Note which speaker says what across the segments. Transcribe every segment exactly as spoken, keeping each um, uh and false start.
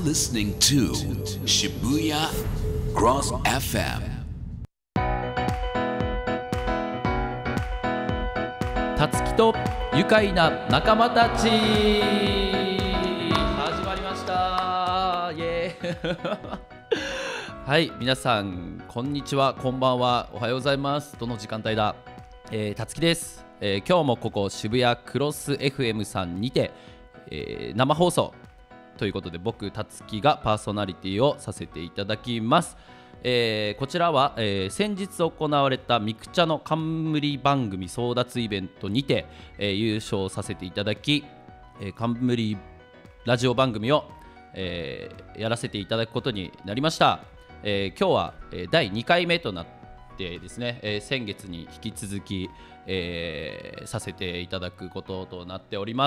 Speaker 1: listening to Shibuya Cross エフエム。
Speaker 2: たつきと愉快な仲間たち、始まりました。イエーイはい、皆さんこんにちは、こんばんは、おはようございます。どの時間帯だ、えー、たつきです、えー、今日もここ渋谷クロス エフエム さんにて、えー、生放送ということで、僕たつきがパーソナリティをさせていただきます。えー、こちらは、えー、先日行われたミクチャの冠番組争奪イベントにて、えー、優勝させていただき、えー、冠ラジオ番組を、えー、やらせていただくことになりました。えー、今日は、えー、だいにかいめとなってですね、えー、先月に引き続き、えー、させていただくこととなっております。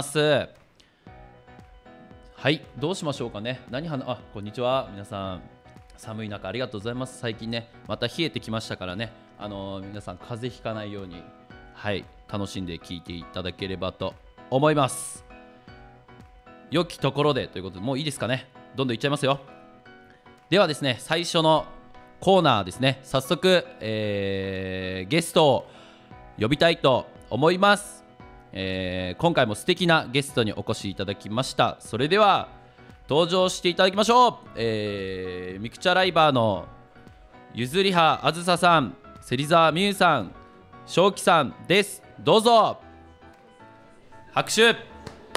Speaker 2: はい、どうしましょうかね。何話あ、こんにちは皆さん、寒い中ありがとうございます。最近ね、また冷えてきましたからね、あのー、皆さん風邪ひかないように、はい、楽しんで聞いていただければと思います。良きところでということで、もういいですかね。どんどんいっちゃいますよ。ではですね、最初のコーナーですね、早速、えー、ゲストを呼びたいと思います。えー、今回も素敵なゲストにお越しいただきました。それでは登場していただきましょう。えー、ミクチャライバーのゆずりはあずささん、芹沢美優さん、しょうきさんです。どうぞ拍手。こ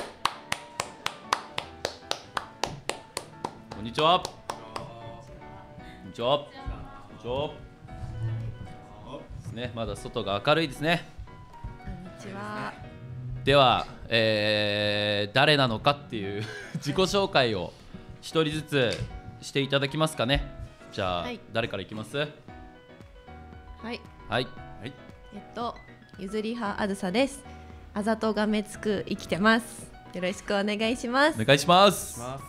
Speaker 2: んにちは。こんにちは。こんにちは。ですね、まだ外が明るいですね。
Speaker 3: こんにちは。
Speaker 2: では、えー、誰なのかっていう自己紹介を一人ずつしていただきますかね。じゃあ、はい、誰からいきます？はい
Speaker 3: はい
Speaker 2: はい。
Speaker 3: えっとゆずりはあずさです。あざとがめつく生きてます。よろしくお願いします。
Speaker 2: お願いします。はい、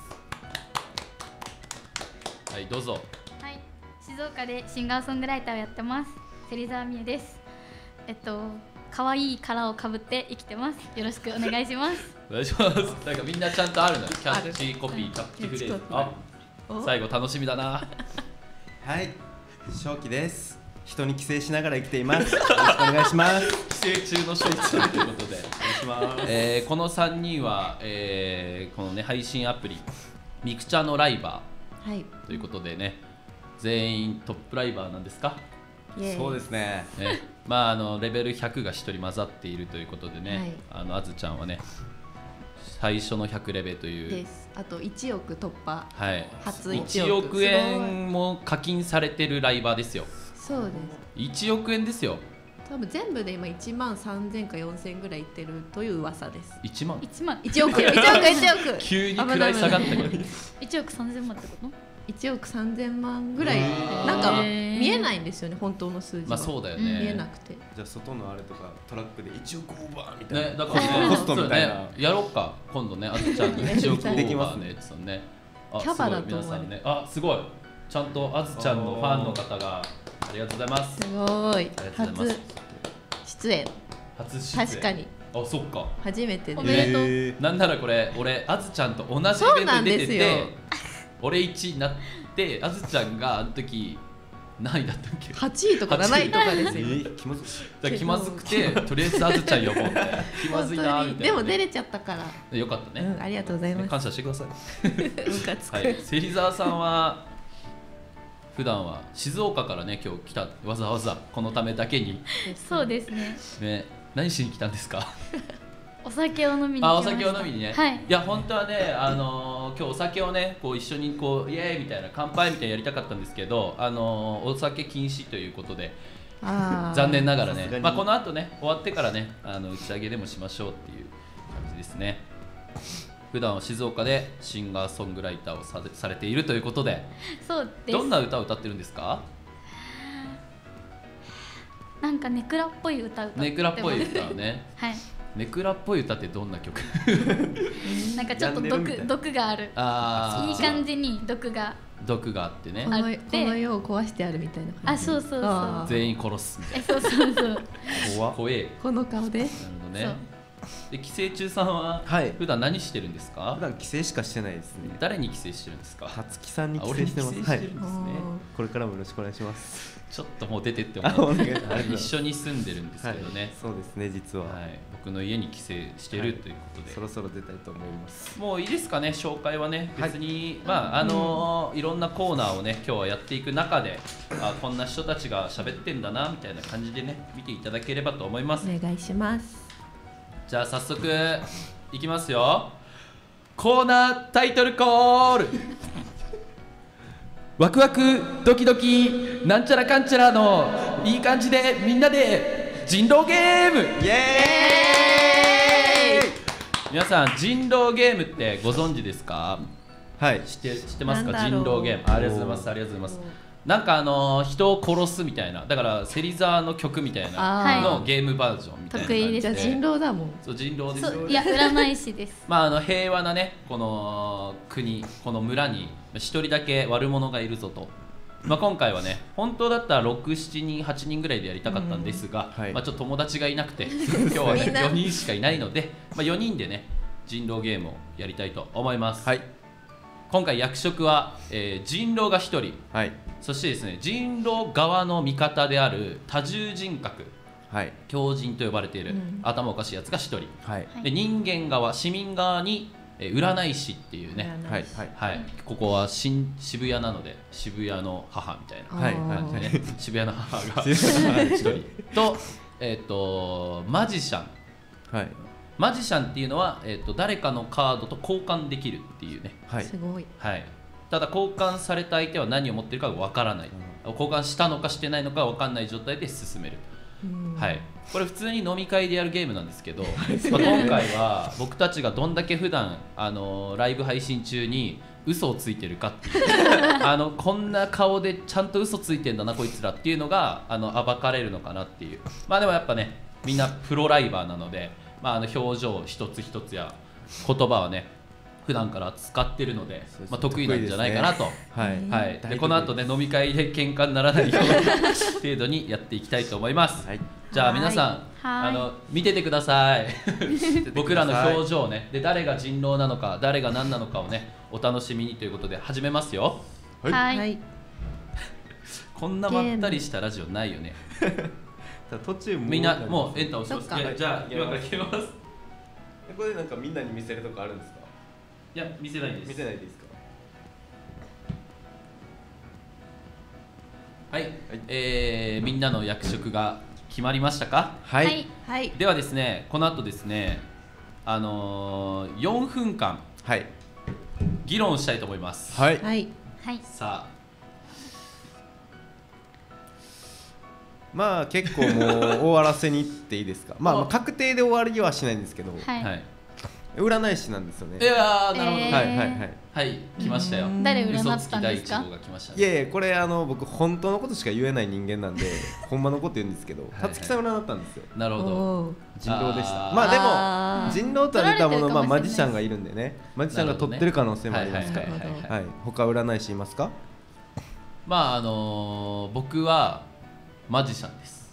Speaker 2: どうぞ。
Speaker 4: はい、静岡でシンガーソングライターをやってます芹沢美優です。えっと可愛い殻をかぶって生きてます。よろしくお願いします。
Speaker 2: お願いします。なんかみんなちゃんとあるのよ。キャッチコピー、キャッチフレーズ。あ、最後楽しみだな。
Speaker 5: はい、正気です。人に寄生しながら生きています。よろしくお願いします。
Speaker 2: 寄生中の正気さんということで、お願いします。えー、このさんにんは、えー、このね配信アプリミクチャのライバー、はい、ということでね、全員トップライバーなんですか？
Speaker 5: そうですね。
Speaker 2: ね、まああのレベルひゃくがひとり混ざっているということでね、はい、あのあずちゃんはね最初のひゃくレベという
Speaker 3: です。あといちおく突破、
Speaker 2: はい、
Speaker 3: 初いち
Speaker 2: いちおくえんも課金されてるライバーですよ。
Speaker 3: そうです。
Speaker 2: いちおくえんですよ。
Speaker 3: 多分全部で今いちまんさんぜんかよんせんぐらいいってるという噂です。
Speaker 2: いちまん？
Speaker 4: いちまん。
Speaker 3: いちおくいちおくいちおく
Speaker 2: 急に位下がったけど
Speaker 4: いちおくさんぜんまんってこと？
Speaker 3: いちおくさんぜんまんぐらいなんか見えないんですよね、本当の数字は。
Speaker 2: まあそうだよね。
Speaker 3: 見えなくて。
Speaker 5: じゃあ外のあれとかトラックでいちおくオーバーみたいな、
Speaker 2: ね、だからね、
Speaker 5: コストみたいな、
Speaker 2: ね、やろうか今度ね、あずちゃんにいちおくオーバーねって言ね。
Speaker 3: キャバだと思う。
Speaker 2: 皆さんね、あ、すごい。ちゃんとあずちゃんのファンの方がありがとうございます。
Speaker 3: すごい。初出演。
Speaker 2: 初出演。
Speaker 3: 確かに。
Speaker 2: あ、そっか。
Speaker 3: 初めてで。
Speaker 4: おめでとう。
Speaker 2: なんならこれ俺あずちゃんと同じイベントに出てて、俺いちいになってあずちゃんがあの時何位だったっけ？
Speaker 3: はちいとかなないとかですよ。
Speaker 5: 気まず
Speaker 2: い。気まずくてとりあえずあずちゃん呼ぼうみたいな。気まずいなみたいな。
Speaker 3: でも出れちゃったから。
Speaker 2: よかったね。
Speaker 3: うん、ありがとうございます。
Speaker 2: 感謝してください。
Speaker 3: ムカつく。
Speaker 2: はい。芹沢さんは普段は静岡からね今日来た、わざわざこのためだけに。
Speaker 4: そうですね。
Speaker 2: ね、何しに来たんですか？
Speaker 4: お酒を飲みに来
Speaker 2: あ、
Speaker 4: ました。
Speaker 2: お酒を飲みにね。
Speaker 4: はい。
Speaker 2: いや本当はね、あのー、今日お酒をねこう一緒にこうイエーイみたいな乾杯みたいなやりたかったんですけど、あのー、お酒禁止ということで残念ながらね、まあこの後ね終わってからねあの打ち上げでもしましょうっていう感じですね。普段は静岡でシンガーソングライターを さ, されているということで、
Speaker 4: そうです。
Speaker 2: どんな歌を歌ってるんですか？
Speaker 4: なんかネクラっぽい歌を歌ってます。
Speaker 2: ネクラっぽい歌をね。
Speaker 4: はい。
Speaker 2: ネクラっぽい歌ってどんな曲？
Speaker 4: なんかちょっと毒毒がある。あ、いい感じに毒が
Speaker 2: 毒があってね。
Speaker 3: このこの世を壊してあるみたいな感じ。
Speaker 4: あ、そうそうそう。
Speaker 2: 全員殺すみたいな。
Speaker 4: そうそうそう。
Speaker 2: 怖怖え。
Speaker 3: この顔で。
Speaker 2: なるほどね。 で寄生虫さんは
Speaker 5: はい
Speaker 2: 普段何してるんですか？
Speaker 5: 普段帰省しかしてないですね。
Speaker 2: 誰に寄生してるんですか？
Speaker 5: はつきさんに
Speaker 2: あ
Speaker 5: 帰省してます。
Speaker 2: 俺に寄生して
Speaker 5: はい。
Speaker 2: るんですね。
Speaker 5: これからもよろしくお願いします。
Speaker 2: ちょっともう出てって
Speaker 5: あ、
Speaker 2: 思う。
Speaker 5: お願いします
Speaker 2: 一緒に住んでるんですけどね。
Speaker 5: はい、そうですね、実は、
Speaker 2: はい、僕の家に帰省してるということで、
Speaker 5: そろそろ出たいと思います。
Speaker 2: もういいですかね、紹介はね、
Speaker 5: はい
Speaker 2: 別に、まああのーいろんなコーナーをね、今日はやっていく中で、あこんな人たちが喋ってんだなみたいな感じでね、見ていただければと思います。
Speaker 3: お願いします。
Speaker 2: じゃあ早速いきますよ。コーナータイトルコール。ワクワクドキドキなんちゃらかんちゃらのいい感じでみんなで人狼ゲーム。
Speaker 5: イエーイ。
Speaker 2: 皆さん人狼ゲームってご存知ですか？
Speaker 5: はい。
Speaker 2: 知って知ってますか？人
Speaker 3: なんだろう
Speaker 2: 狼ゲーム。ありがとうございます。ありがとうございます。なんかあのー人を殺すみたいな、だから芹沢の曲みたいな
Speaker 3: あ
Speaker 2: のゲームバージョンみたいな感じで。
Speaker 4: 得意ですね
Speaker 3: じゃあ人狼だもん。
Speaker 2: そう人狼ですよ。
Speaker 4: そういや占い師です。
Speaker 2: まああの平和なねこの国この村に一人だけ悪者がいるぞと。まあ今回はね本当だったらろく、しちにん、はちにんぐらいでやりたかったんですが、
Speaker 5: うんはい
Speaker 2: まあちょっと友達がいなくて今日はね
Speaker 3: みんな
Speaker 2: よにんしかいないので、まあよにんでね人狼ゲームをやりたいと思います。
Speaker 5: はい。
Speaker 2: 今回役職は、えー人狼がひとり、
Speaker 5: はい。
Speaker 2: そしてですね人狼側の味方である多重人格
Speaker 5: はい。
Speaker 2: 狂人と呼ばれている、
Speaker 3: うん
Speaker 2: 頭おかしいやつがひとり、
Speaker 5: はい。
Speaker 4: はい
Speaker 2: で人間側市民側に、えー占い師っていうね、
Speaker 5: はい。はい。
Speaker 2: はい、ここは新渋谷なので渋谷の母みたいな
Speaker 5: はい
Speaker 2: 感じでね、渋谷の母が
Speaker 5: はい
Speaker 2: ひとりと、えっ、とマジシャン
Speaker 5: はい。
Speaker 2: マジシャンっていうのは、えー、と誰かのカードと交換できるっていうね、
Speaker 5: はい。
Speaker 3: すごい。
Speaker 2: はい、ただ交換された相手は何を持ってるかがわからない、交換したのかしてないのかわかんない状態で進める、
Speaker 3: うん
Speaker 2: はい、これ普通に飲み会でやるゲームなんですけど、まあ、今回は僕たちがどんだけ普段あのライブ配信中に嘘をついてるかっていうあのこんな顔でちゃんと嘘ついてんだなこいつらっていうのがあの暴かれるのかなっていう。まあでもやっぱねみんなプロライバーなので、まあ、あの表情一つ一つや言葉はね普段から使ってるので、
Speaker 5: そうです
Speaker 2: まあ、得意なんじゃないかなと、
Speaker 5: はい。
Speaker 2: はい、で
Speaker 5: 大得意
Speaker 2: この後ね飲み会で喧嘩にならないような程度にやっていきたいと思います。
Speaker 5: はい。
Speaker 2: じゃあ皆さん
Speaker 4: はい
Speaker 2: あの見ててください僕らの
Speaker 5: はい
Speaker 2: 表情ねで誰が人狼なのか誰が何なのかをねお楽しみにということで始めますよ。
Speaker 5: はい
Speaker 4: はい。
Speaker 3: はい。
Speaker 2: こんなまったりしたラジオないよね。
Speaker 5: ただ途中
Speaker 2: みんなもうエンター押します。
Speaker 3: そっか
Speaker 2: いやじゃあ
Speaker 5: はい
Speaker 2: 今から決めます。
Speaker 5: これなんかみんなに見せるとかあるんですか？
Speaker 2: いや見せないです。
Speaker 5: 見せないでいいですか？
Speaker 2: はい、えーみんなの役職が決まりましたか？
Speaker 5: は
Speaker 4: はい。
Speaker 3: はい。
Speaker 2: ではですねこの後ですねあのー、よんぷんかん
Speaker 5: はい。
Speaker 2: 議論したいと思います。
Speaker 5: はい。
Speaker 3: はい。
Speaker 4: はい。
Speaker 2: さ
Speaker 5: まあ結構もう終わらせにいっていいですか？まあまあ確定で終わりはしないんですけど、
Speaker 2: あ、
Speaker 4: はい。
Speaker 2: はい。
Speaker 5: 占い師なんですよね。
Speaker 2: いやーなるほど、
Speaker 4: えー
Speaker 5: はいはいはい。
Speaker 2: はい来ましたよ。
Speaker 3: うん
Speaker 4: 誰占
Speaker 2: 嘘
Speaker 4: っ
Speaker 2: つき第一
Speaker 4: たんですか？
Speaker 2: 号が来ましたね。
Speaker 5: いやいやこれあの僕本当のことしか言えない人間なんでほんまのこと言うんですけど、
Speaker 2: はい
Speaker 5: たつきさん占ったんですよ。
Speaker 2: なるほど。
Speaker 3: おー
Speaker 5: 人狼でした。
Speaker 2: あー
Speaker 5: まあでも
Speaker 3: あー
Speaker 5: 人狼とは出たものまあ
Speaker 4: 取られてるかもしれない
Speaker 5: マジシャンがいるんでね、マジシャンが取ってる可能性もありますから。
Speaker 2: はいはいはいはい
Speaker 5: はい。他占い師いますか？
Speaker 2: まああのー、僕はマジシャンです。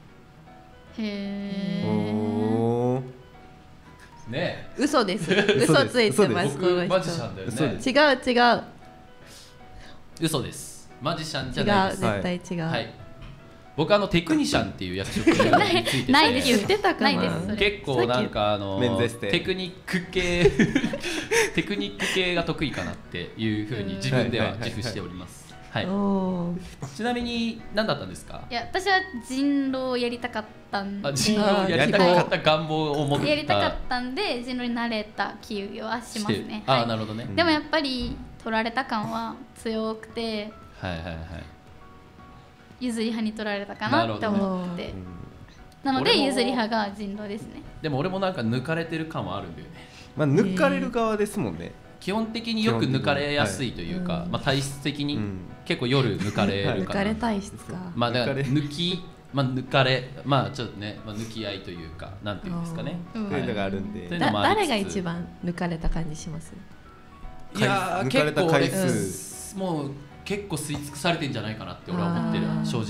Speaker 4: へー。
Speaker 5: おー。
Speaker 2: ね
Speaker 3: 嘘です。
Speaker 5: です
Speaker 3: 嘘ついてま
Speaker 2: え、
Speaker 3: す。この人
Speaker 2: 僕マジシャンだよ
Speaker 5: 嘘で
Speaker 2: ね。
Speaker 3: 違う違う
Speaker 2: 嘘です。マジシャンじ
Speaker 3: 違う
Speaker 2: ゃないです。
Speaker 3: 絶対違う。
Speaker 2: はい。僕あのテクニシャンっていう役職についてて、
Speaker 4: ないです
Speaker 3: 言ってたかな。
Speaker 4: ないですそれ
Speaker 2: 結構なんかあの
Speaker 5: メンズエステ
Speaker 2: テクニック系テクニック系が得意かなっていうふうに自分では自負しております。はい。
Speaker 3: おー
Speaker 2: ちなみに何だったんですか？
Speaker 4: いや私は人狼をやりたかったん
Speaker 2: あ人狼やりたかった願望を持った。
Speaker 4: やりたかったんで人狼になれた気はしますね。
Speaker 2: あー、
Speaker 4: はい
Speaker 2: なるほどね。
Speaker 5: うん
Speaker 4: でもやっぱり取られた感は強くて
Speaker 2: はいはいはい。
Speaker 4: 譲り派に取られたかなって思って、なので
Speaker 2: 俺も
Speaker 4: 譲り派が人狼ですね。
Speaker 2: でも俺もなんか抜かれてる感はあるんだよね。
Speaker 5: まあ抜かれる側ですもんね。
Speaker 2: 基本的によく抜かれやすいというか、
Speaker 3: うん
Speaker 2: まあ体質的に
Speaker 5: うん
Speaker 2: 結構夜抜かれるかな。
Speaker 3: 抜かれ体質か。
Speaker 2: まあだから
Speaker 5: 抜かれ
Speaker 2: 抜き、まあ抜かれ、まあちょっとね、まあ、抜き合いというか、なんていうんですかね。
Speaker 4: うん
Speaker 5: そういうのがあるんで。
Speaker 2: というの
Speaker 3: だ
Speaker 2: もありつつ
Speaker 3: 誰が一番抜かれた感じします？
Speaker 2: いやー
Speaker 5: 抜かれた回数
Speaker 2: 結構俺もう結構吸い尽くされてんじゃないかなって俺は思ってる
Speaker 3: あー
Speaker 2: 正直。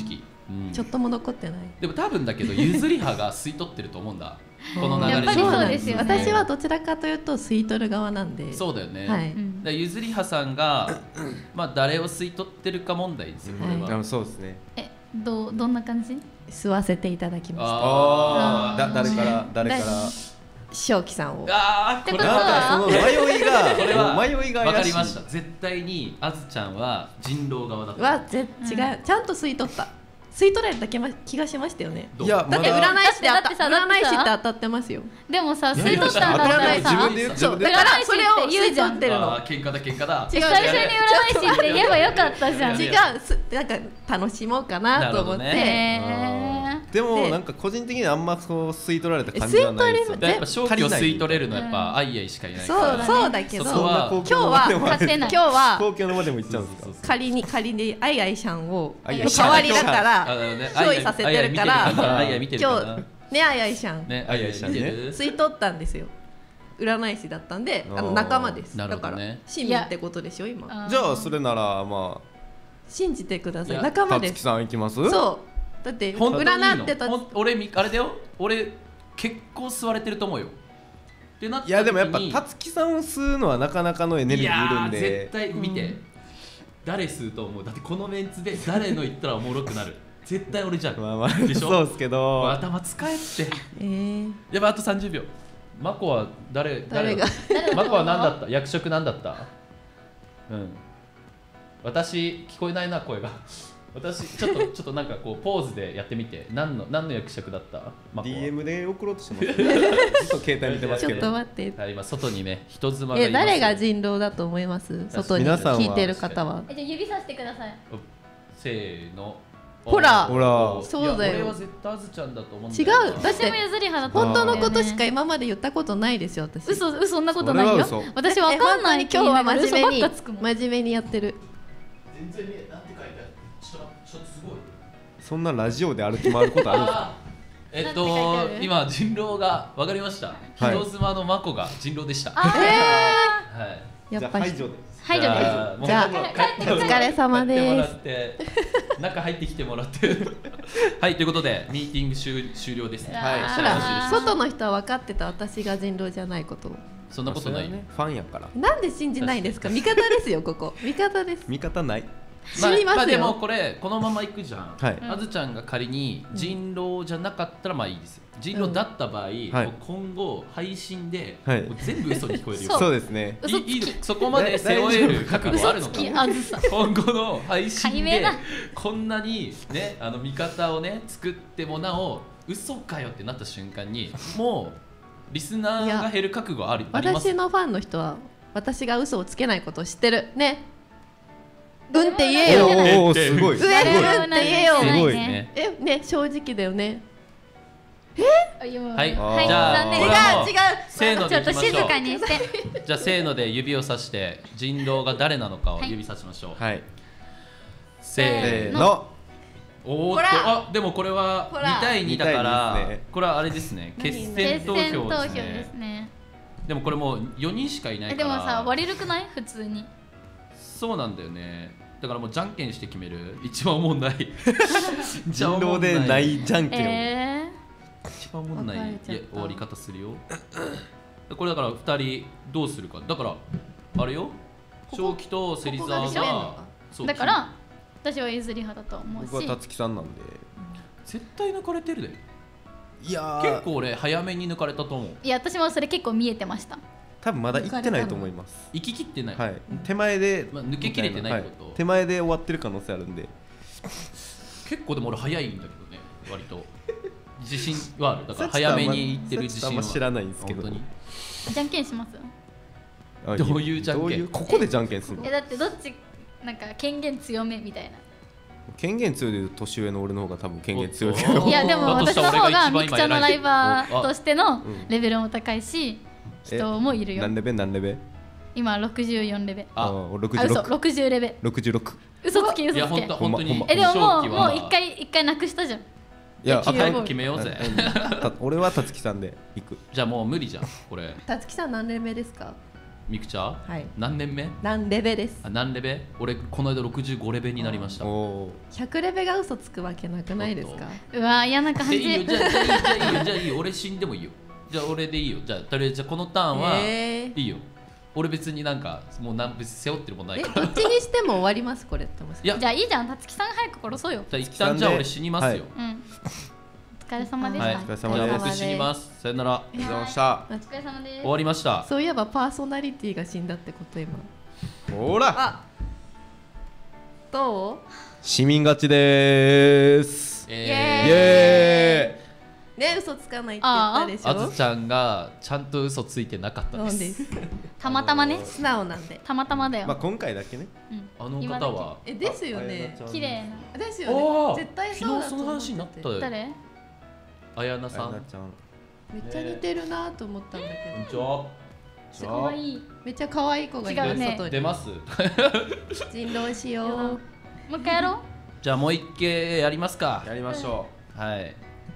Speaker 2: うん
Speaker 3: ちょっとも残ってない。
Speaker 2: でも多分だけど譲り派が吸い取ってると思うんだこの流れ
Speaker 4: やっぱりそうですよね。
Speaker 3: 私はどちらかというと吸い取る側なんで。
Speaker 2: そうだよね、
Speaker 3: はい
Speaker 4: うん
Speaker 2: だから譲り派さんがまあ誰を吸い取ってるか問題ですよこれは、
Speaker 5: あそうですね。
Speaker 4: えどうどんな感じ？
Speaker 3: 吸わせていただきまし
Speaker 2: あ
Speaker 5: だ誰から誰から。
Speaker 3: た。正気さんを。
Speaker 2: あーこれ
Speaker 4: ってことは
Speaker 5: なんかその迷いが
Speaker 2: これは
Speaker 5: もう迷いが
Speaker 2: 分か
Speaker 5: 怪しい。
Speaker 2: りました絶対にあずちゃんは人狼側だった
Speaker 3: はぜ違う、ちゃんと吸い取った。吸い取られた気ま気がしましたよね。
Speaker 2: どう
Speaker 5: いや
Speaker 3: だって
Speaker 5: まだ
Speaker 3: 占い師で当た
Speaker 4: だってさだってさ
Speaker 3: 占い師って当たってますよ。
Speaker 4: でもさ、
Speaker 5: や
Speaker 4: 吸い取ったんだったらさ、
Speaker 5: 自分で言う自分で言う
Speaker 3: そうだからそれを
Speaker 4: 占い師って言うじゃん
Speaker 3: 吸い取ってるの。
Speaker 2: あー喧嘩だ喧嘩だ
Speaker 3: 違う
Speaker 4: 最初に占い師って言えばよかったじゃん。
Speaker 2: 違う
Speaker 3: 違うすなんか楽しもうかなと思って、
Speaker 2: なるほどね
Speaker 4: へ
Speaker 5: でも
Speaker 3: で
Speaker 5: なんか個人的にあんまそう吸い取られた感じはないですよ
Speaker 3: 吸い取り
Speaker 2: でやっぱ正気を吸い取れるのはやっ
Speaker 4: うん
Speaker 2: ぱアイアイしかいないか
Speaker 3: そう
Speaker 2: ら
Speaker 4: だね
Speaker 3: そうだけど
Speaker 2: そこは
Speaker 3: 今日は
Speaker 4: ー勝てない。
Speaker 3: 今日は
Speaker 5: 公共の場でも行っちゃうんですか。
Speaker 2: そうそうそう
Speaker 3: 仮に仮にアイアイシャンを
Speaker 5: アイアイ
Speaker 3: の代わりだか
Speaker 2: あ
Speaker 3: ら
Speaker 2: なるほどね
Speaker 3: 憑依させてるから
Speaker 2: アイアイ見てるか
Speaker 3: 今
Speaker 2: な
Speaker 3: 日ねアイアイシャン
Speaker 2: ねアイアイ見てる
Speaker 3: 吸い取ったんですよ。占い師だったんであの
Speaker 5: あー
Speaker 3: 仲間です。
Speaker 2: なる
Speaker 3: だから
Speaker 2: ほどね
Speaker 3: 市民ってことでしょ今。
Speaker 4: ー
Speaker 5: じゃあそれならま
Speaker 3: 信じてください。
Speaker 2: いや
Speaker 3: 仲間
Speaker 5: あたつき
Speaker 3: です。
Speaker 5: さん行きます。
Speaker 3: そうだって
Speaker 2: 本当にいいの
Speaker 3: 占ってた
Speaker 2: ほん俺みあれだよ俺結構吸われてると思うよってなった時に
Speaker 5: いやでもやっぱたつきさんを吸うのはなかなかのエネルギーいるん
Speaker 2: いやー絶
Speaker 5: で。
Speaker 2: 対見て、
Speaker 3: うん
Speaker 2: 誰吸うと思うだってこのメンツで誰の言ったらおもろくなる絶対俺じゃん、
Speaker 5: まあまあ
Speaker 2: でしょ
Speaker 5: そうですけど。
Speaker 2: 頭使えって
Speaker 3: えー、
Speaker 2: やばいあとさんじゅうびょうマコは誰
Speaker 3: 誰が
Speaker 2: 誰マコは何だった役職何だったうん私聞こえないな声が私ちょっとちょっとなんかこうポーズでやってみて何の何の役職だったマコは
Speaker 5: ディーエム で送ろうとしてます。ずっと携帯見てます
Speaker 3: ちょっと
Speaker 5: けど。
Speaker 3: 待って。
Speaker 2: はい今外にね人妻がいます
Speaker 3: え誰が人狼だと思います？外に
Speaker 5: 皆さんは
Speaker 3: 聞いてる方は。
Speaker 4: えじゃあ指さしてください。
Speaker 2: せーの
Speaker 3: ほら
Speaker 5: ほら
Speaker 3: そうだよ
Speaker 2: いや俺は絶対あずちゃんだと思うんだ
Speaker 3: 違う
Speaker 2: よな
Speaker 3: だって
Speaker 4: 私も譲り派だったん
Speaker 3: 本
Speaker 4: だよね。
Speaker 3: 当のことしか今まで言ったことないですよ私。
Speaker 4: 嘘嘘そんなことないよ
Speaker 5: それは嘘。
Speaker 4: 私わかんない
Speaker 3: え本当に今日は真面目に
Speaker 4: 嘘ばっかつくもん。
Speaker 3: 真面目にやってる。
Speaker 2: 全然見えなんて書いてあるちょっとちょっとすごい
Speaker 5: そんなラジオで歩き回ることあるんですか。
Speaker 2: あーえっ
Speaker 4: なんて書いて
Speaker 2: と
Speaker 4: ある
Speaker 2: 今人狼が分かりました
Speaker 5: はい
Speaker 2: 人妻のマコが人狼でした
Speaker 4: あ
Speaker 2: はい
Speaker 3: やっぱり
Speaker 5: じゃあ排除で。
Speaker 4: 排除
Speaker 2: じゃ
Speaker 4: で
Speaker 2: あもう
Speaker 3: じゃあ
Speaker 2: もう
Speaker 4: 帰って
Speaker 2: 帰
Speaker 3: お疲れ様です
Speaker 2: 帰ってもらって中入ってきてもらってはいということでミーティング終終了ですね
Speaker 4: はい
Speaker 2: はい
Speaker 3: ほ
Speaker 4: あ
Speaker 3: ら
Speaker 4: ー
Speaker 3: 外の人は分かってた私が人狼じゃないことを。
Speaker 2: そんなことないよ
Speaker 5: まあそれはねファンやから。
Speaker 3: なんで信じないんですか？味方ですよここ。味方です。
Speaker 5: 味方ない。
Speaker 3: 知りますよ
Speaker 2: まあ、まあでもこれこのままいくじゃん、
Speaker 5: はい
Speaker 2: あずちゃんが仮に人狼じゃなかったらまあいいですよ人狼だった場合、
Speaker 5: はい
Speaker 2: もう今後配信で、
Speaker 5: はい
Speaker 2: もう全部嘘に聞こえるよ
Speaker 4: そう
Speaker 5: そうですね。
Speaker 2: いいいいのそこまで背負える覚悟あるのか
Speaker 4: 嘘つきあずさ。
Speaker 2: 今後の配信で
Speaker 4: 解明だ
Speaker 2: こんなにねあの味方をね作ってもなお嘘かよってなった瞬間にもうリスナーが減る覚悟ありあります
Speaker 3: 私のファンの人は私が嘘をつけないことを知ってるね。うんって言えよ。
Speaker 5: おーおーすごい。
Speaker 3: 上でうんって言えよ。
Speaker 5: すごい
Speaker 2: ね
Speaker 3: えね正直だよね。
Speaker 4: はい
Speaker 2: はい
Speaker 4: はい
Speaker 2: じゃあ
Speaker 4: 残念
Speaker 2: これはもう
Speaker 3: 違う違う。
Speaker 2: せーの
Speaker 4: ちょっと
Speaker 2: でいきましょう
Speaker 4: 静かにして。
Speaker 2: じゃあせーので指をさして人狼が誰なのかを指さしましょう、
Speaker 5: はい。
Speaker 2: せ
Speaker 5: せ
Speaker 2: ーの
Speaker 5: ーの。
Speaker 2: おーっと
Speaker 3: ほら
Speaker 2: あでもこれは
Speaker 3: ほら
Speaker 2: に対にだから
Speaker 5: に対にですね
Speaker 2: これはあれですね
Speaker 3: 何
Speaker 2: 決
Speaker 4: 決
Speaker 2: 選投
Speaker 4: 選投票
Speaker 2: 票です
Speaker 4: で
Speaker 2: ね
Speaker 4: すね。
Speaker 2: でもこれもうよにんしかいないから
Speaker 4: えでもさ割れるくない普通に。
Speaker 2: そうなんだよねだからもうじゃんけんして決める一番おもんない
Speaker 5: 人狼でないじゃんけんを。
Speaker 4: え
Speaker 2: 一番おもんない
Speaker 3: 分かれちゃった
Speaker 2: いや終わり方するよこれだからふたりどうするかだからあれよ正気と芹沢
Speaker 3: ここが
Speaker 2: が
Speaker 4: ー、
Speaker 2: そう
Speaker 4: だから私は譲り派だと思うし。
Speaker 5: 僕はたつきさんなんで。
Speaker 2: 絶対抜かれてるで
Speaker 5: いやー、
Speaker 2: 結構俺早めに抜かれたと思う
Speaker 4: いや私もそれ結構見えてました。
Speaker 5: 多分まだ行ってないと思います。
Speaker 2: 行ききってない、
Speaker 5: はい。手前で、
Speaker 2: まあ抜けきれてないってこと
Speaker 5: は手前で終わってる可能性あるんで。
Speaker 2: 結構でも俺早いんだけどね割と自信はあるだから早めに行ってる自信は
Speaker 5: あんま知らないんですけど。
Speaker 2: 本当に
Speaker 4: じゃんけんします。
Speaker 5: あ
Speaker 2: どういうじゃんけん
Speaker 5: どういうここでじゃんけんするの
Speaker 4: え？だってどっちなんか権限強めみたいな。
Speaker 5: 権限強いで言うと年上の俺の方が多分権限強いけ
Speaker 2: おっと
Speaker 5: ど。
Speaker 4: いやでも
Speaker 2: だと
Speaker 4: 私の
Speaker 2: したら俺が
Speaker 4: 方が
Speaker 2: 一番今
Speaker 4: ミクチャのライバーとしての
Speaker 5: ん
Speaker 4: レベルも高いし、
Speaker 5: え
Speaker 4: 人もいるよ
Speaker 5: 何。レベ何レベ？
Speaker 4: 今ろくじゅうよんレベ。
Speaker 2: あ
Speaker 5: あ、六
Speaker 4: あ嘘
Speaker 5: 十六。
Speaker 4: ろくじゅうレベ。
Speaker 5: 六十六。
Speaker 4: 嘘つき
Speaker 2: いや
Speaker 4: 嘘つき。
Speaker 2: 本当本当に
Speaker 5: ほんま
Speaker 4: えでももう
Speaker 2: 正気は
Speaker 4: もう一回一回なくしたじゃん。
Speaker 5: いや、
Speaker 2: 決め
Speaker 5: あかん
Speaker 2: 決めようぜ
Speaker 5: うんた俺はたつきさんで行く。
Speaker 2: じゃあもう無理じゃんこれ
Speaker 3: たつきさん何年目ですか？
Speaker 2: ミクチャー、
Speaker 3: はい。
Speaker 2: 何年目？
Speaker 3: 何レベです
Speaker 2: あ。何レベ？俺この間ろくじゅうごレベになりました。
Speaker 5: おー
Speaker 3: ひゃくレベが嘘つくわけなくないですか。
Speaker 4: うわー嫌な感
Speaker 2: えいいよ、
Speaker 4: じ。
Speaker 2: じゃあじゃあいいじゃあいいよ、じゃあいいよ、俺死んでもいいよ。じゃあ俺でいいよ。じゃあとりあえずじゃあこのターンは
Speaker 3: えー
Speaker 2: いいよ。俺別になんかもうなん別に背負ってるもんない
Speaker 3: え、
Speaker 2: から。
Speaker 3: どっちにしても終わりますこれって思います。
Speaker 2: いや
Speaker 4: じゃあいいじゃん、たつきさん早く殺そうよ。
Speaker 2: じゃあ一旦じゃあ俺死にますよ。
Speaker 4: うん。お疲れ様でし
Speaker 2: はい、
Speaker 4: た。
Speaker 5: お疲れ
Speaker 2: じゃあ
Speaker 5: 様です
Speaker 2: 僕死にます。さよなら。
Speaker 5: ありがとうございました
Speaker 4: お疲れ様です。
Speaker 2: 終わりました。
Speaker 3: そういえばパーソナリティが死んだってこと今。
Speaker 5: ほら
Speaker 3: あ、どう？
Speaker 5: 市民勝ちでーすイ
Speaker 2: え
Speaker 5: エ
Speaker 3: ね、嘘つかないって言ったでし
Speaker 2: ー、あ
Speaker 3: ょ。
Speaker 2: ずちゃんがちゃんと嘘ついてなかったで。
Speaker 3: そうですす。
Speaker 4: たまたまね。
Speaker 3: 素直なんで。
Speaker 4: たまたまだ
Speaker 5: ーまあ
Speaker 4: よ。
Speaker 5: 今回だけね
Speaker 4: うん
Speaker 2: あの
Speaker 4: 今だけ
Speaker 2: 方は
Speaker 3: え、ですよね。
Speaker 4: 綺麗な。
Speaker 3: ですよ
Speaker 2: おー
Speaker 3: ね。絶対そうだと思
Speaker 2: 昨日その話になったよ。
Speaker 4: 誰？
Speaker 2: あやなさん。
Speaker 5: あやなちゃん
Speaker 3: めっちゃ似てるなと思ったんだ
Speaker 2: こん
Speaker 3: け
Speaker 2: にちは。
Speaker 4: 可愛い。
Speaker 3: ど。めっちゃ可愛い子がいる
Speaker 4: 違うね
Speaker 3: 外に。
Speaker 2: 出ます。
Speaker 3: 人狼しよう。
Speaker 4: もう一回やろう。
Speaker 2: じゃあもう一回やりますか。
Speaker 5: やりましょ
Speaker 2: はい。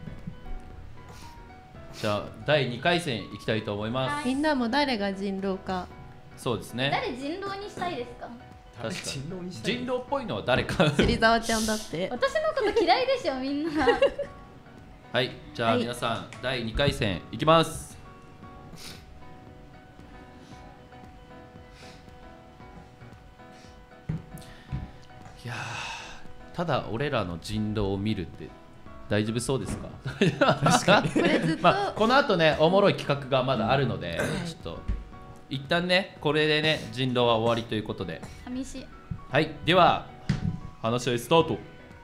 Speaker 2: じゃあだいにかい戦いきたいと思います。
Speaker 4: はい
Speaker 3: みんなも誰が人狼か。
Speaker 2: そうですね。
Speaker 4: 誰人狼にしたいですか？
Speaker 5: う
Speaker 2: 確か
Speaker 5: 人狼に
Speaker 2: に。
Speaker 5: したい
Speaker 2: 人狼っぽいのは誰か。
Speaker 3: 芹沢ちゃんだって。
Speaker 4: 私のこと嫌いでしょみんな。
Speaker 2: はい。じゃあ
Speaker 3: はい
Speaker 2: 皆さんだいにかい戦いきます。いやー、ただ俺らの人狼を見るって大丈夫そうですか？確かに。
Speaker 3: これずっと、
Speaker 2: まあこの後ねおもろい企画がまだあるので、ちょっと一旦ねこれでね人狼は終わりということで、
Speaker 4: 寂しい。
Speaker 2: はい、では話し合いスタート。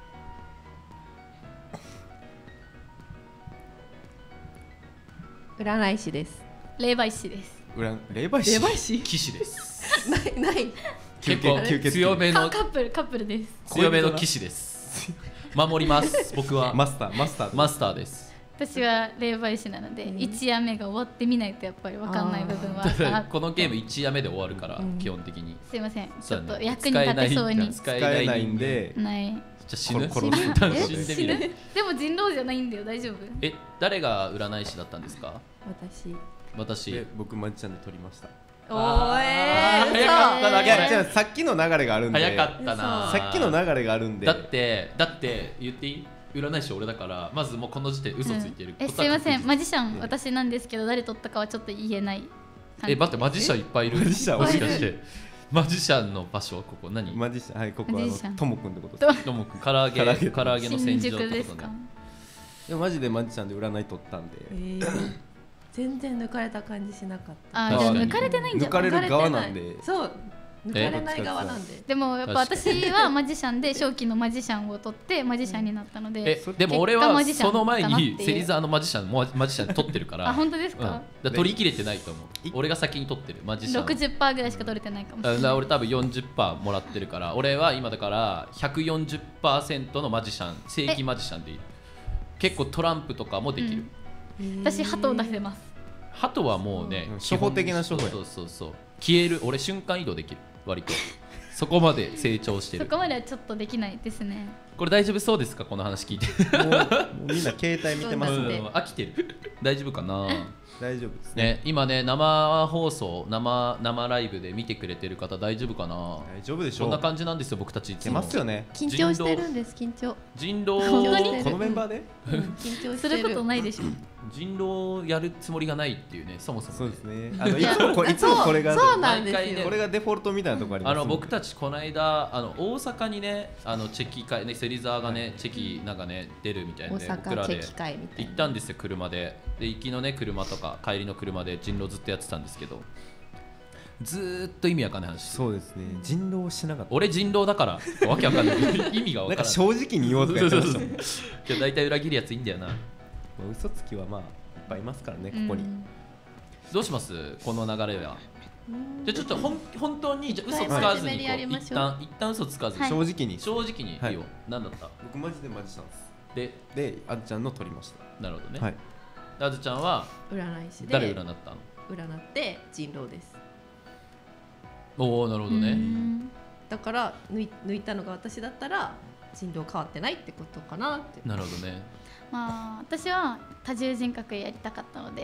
Speaker 3: 占い師です。
Speaker 4: 霊媒師です。
Speaker 5: 裏霊媒師
Speaker 3: 霊媒師？
Speaker 2: 騎士です。
Speaker 3: ないない。
Speaker 2: 結構
Speaker 5: 吸血鬼
Speaker 2: 強めの
Speaker 4: カカップルカップルです。
Speaker 2: 強めの騎士です。守ります。僕は
Speaker 5: マスターマスター
Speaker 2: マスターです。
Speaker 4: 私は霊媒師なので、
Speaker 3: うん
Speaker 4: 一夜目が終わってみないとやっぱりわかんない部分はあるかな。
Speaker 2: このゲームいち夜目で終わるから、
Speaker 3: うん
Speaker 2: 基本的に。
Speaker 4: すいません。ちょっと
Speaker 2: そうだね
Speaker 4: 役に立てそうに。
Speaker 2: 使えない
Speaker 5: 使えないんで
Speaker 4: ない。
Speaker 2: じゃあ死ぬ。
Speaker 5: 殺す
Speaker 2: 一旦
Speaker 3: え
Speaker 2: 死んでみる。
Speaker 4: でも人狼じゃないんだよ。大丈夫？
Speaker 2: え、誰が占い師だったんですか？
Speaker 3: 私。
Speaker 2: 私。
Speaker 5: で僕マジちゃんで撮りました
Speaker 3: おーえー、
Speaker 2: あー早かったな。
Speaker 5: いや
Speaker 2: これ
Speaker 5: じゃあさっきの流れがあるんで
Speaker 2: 早かったな。
Speaker 5: さっきの流れがあるんで
Speaker 2: だってだって言っていい？占い師俺だからまずもうこの時点で嘘ついてる、
Speaker 4: うんえすいません、マジシャン、
Speaker 5: うん
Speaker 4: 私なんですけど誰取ったかはちょっと言えない感じ。
Speaker 2: え待ってマジシャンいっぱいいる。
Speaker 5: マジシャン
Speaker 2: もしかしてマジシャンの場所はここ何？
Speaker 5: マジシャンはいここあの
Speaker 4: マジシャン
Speaker 5: ともくんってことです
Speaker 2: どうも唐揚げ
Speaker 5: 唐揚げ
Speaker 2: 唐揚げの戦
Speaker 4: 新宿
Speaker 2: 場って
Speaker 4: ですか？
Speaker 2: ことね。
Speaker 5: いやマジでマジシャンで占い取ったんで
Speaker 3: えー、全然抜かれた感じしなかった。
Speaker 4: あーじゃあ
Speaker 2: 確かに
Speaker 4: 抜かれてないんじゃない？
Speaker 5: 抜かれる
Speaker 3: 抜かれてない
Speaker 5: 側なんで
Speaker 3: そう、抜かれない側なんで。
Speaker 4: でもやっぱ私はマジシャンで正気のマジシャンを取ってマジシャンになったので、
Speaker 2: えでも俺
Speaker 4: 結果
Speaker 2: は
Speaker 4: マジシャン
Speaker 2: その前
Speaker 4: だなっていう
Speaker 2: に芹沢のマジシャンもマジシャン取ってるから
Speaker 4: あ本当です
Speaker 2: うん、だ
Speaker 4: か？
Speaker 2: から取り切れてないと思う
Speaker 5: い
Speaker 2: 俺が先に取ってるマジシャン
Speaker 4: ろくじゅっパーセントぐらいしか取れてないかもしれない。
Speaker 2: だから俺多分 よんじゅっパーセント もらってるから俺は今だから ひゃくよんじゅっパーセント のマジシャン正規マジシャンでいる。結構トランプとかもできる、
Speaker 4: うん私鳩を出せます。
Speaker 2: 鳩はもうね
Speaker 5: うん
Speaker 2: 基本
Speaker 5: 初歩的な処方や
Speaker 2: そうそうそう消える。俺瞬間移動できる割とそこまで成長してる。
Speaker 4: そこまではちょっとできないですね。
Speaker 2: これ大丈夫そうですか？この話聞いて
Speaker 5: もうもうみんな携帯見てます
Speaker 2: うん
Speaker 5: ね
Speaker 2: 飽きてる大丈夫かな
Speaker 5: 大丈夫ですね
Speaker 2: ね、今ね生放送生生ライブで見てくれてる方大丈夫かな。
Speaker 5: 大丈夫でしょ
Speaker 2: こんな感じなんですよ僕たちいつ
Speaker 5: 出
Speaker 2: も
Speaker 5: ますよね
Speaker 3: 緊張してるんです、緊張。
Speaker 2: 人狼
Speaker 3: 本当に
Speaker 5: このメンバーで
Speaker 3: うん緊張してる。
Speaker 4: することないでしょ。
Speaker 2: 人狼やるつもりがないっていうねそもそも
Speaker 5: そう
Speaker 2: ね
Speaker 5: ですねあのいつもこれいつ
Speaker 3: そう
Speaker 5: もこれが
Speaker 3: そうなんですよ。
Speaker 2: 毎回ね
Speaker 5: これがデフォルトみたいなとこあります
Speaker 2: あの僕たちこの間あの大阪にねあのチェキ会ね芹沢がねチェキなんかね出るみたい
Speaker 3: 大
Speaker 2: で僕
Speaker 3: 阪
Speaker 2: らで
Speaker 3: チェキ会みたいな。
Speaker 2: 行ったんですよ車で。で行きのね車とか帰りの車で人狼ずっとやってたんですけどずーっと意味わかんない話。
Speaker 5: そうですね人狼をしなかった
Speaker 2: 俺人狼だからわけわかんない意味がわ
Speaker 5: なん
Speaker 2: からない。
Speaker 5: か正直に言おうとか言ってましたもん
Speaker 2: いや大体裏切るやついいんだよな。
Speaker 5: まあ嘘つきはまあいっぱいいますからねここに
Speaker 4: うん
Speaker 2: どうしますこの流れは。
Speaker 3: うん
Speaker 2: じゃあちょっとほん本当にじゃあ嘘つかずに
Speaker 3: 真面目にやり
Speaker 2: こう
Speaker 3: ましょう
Speaker 2: 一旦一旦嘘つかずに、
Speaker 4: はい
Speaker 5: 正直に
Speaker 2: 正直に
Speaker 5: はい
Speaker 2: いいよ。何だった
Speaker 5: 僕マジでマジシャンです
Speaker 2: で
Speaker 5: であっちゃんの取りました
Speaker 2: なるほどね。
Speaker 5: はい
Speaker 2: であずちゃんは
Speaker 3: 占い師で
Speaker 2: 誰占ったの？
Speaker 3: 占って人狼です。
Speaker 2: おおなるほど
Speaker 4: う
Speaker 2: ね。
Speaker 4: ん
Speaker 3: だから抜い抜いたのが私だったら人狼変わってないってことかなって。
Speaker 2: なるほどね。
Speaker 4: まあ私は多重人格やりたかったので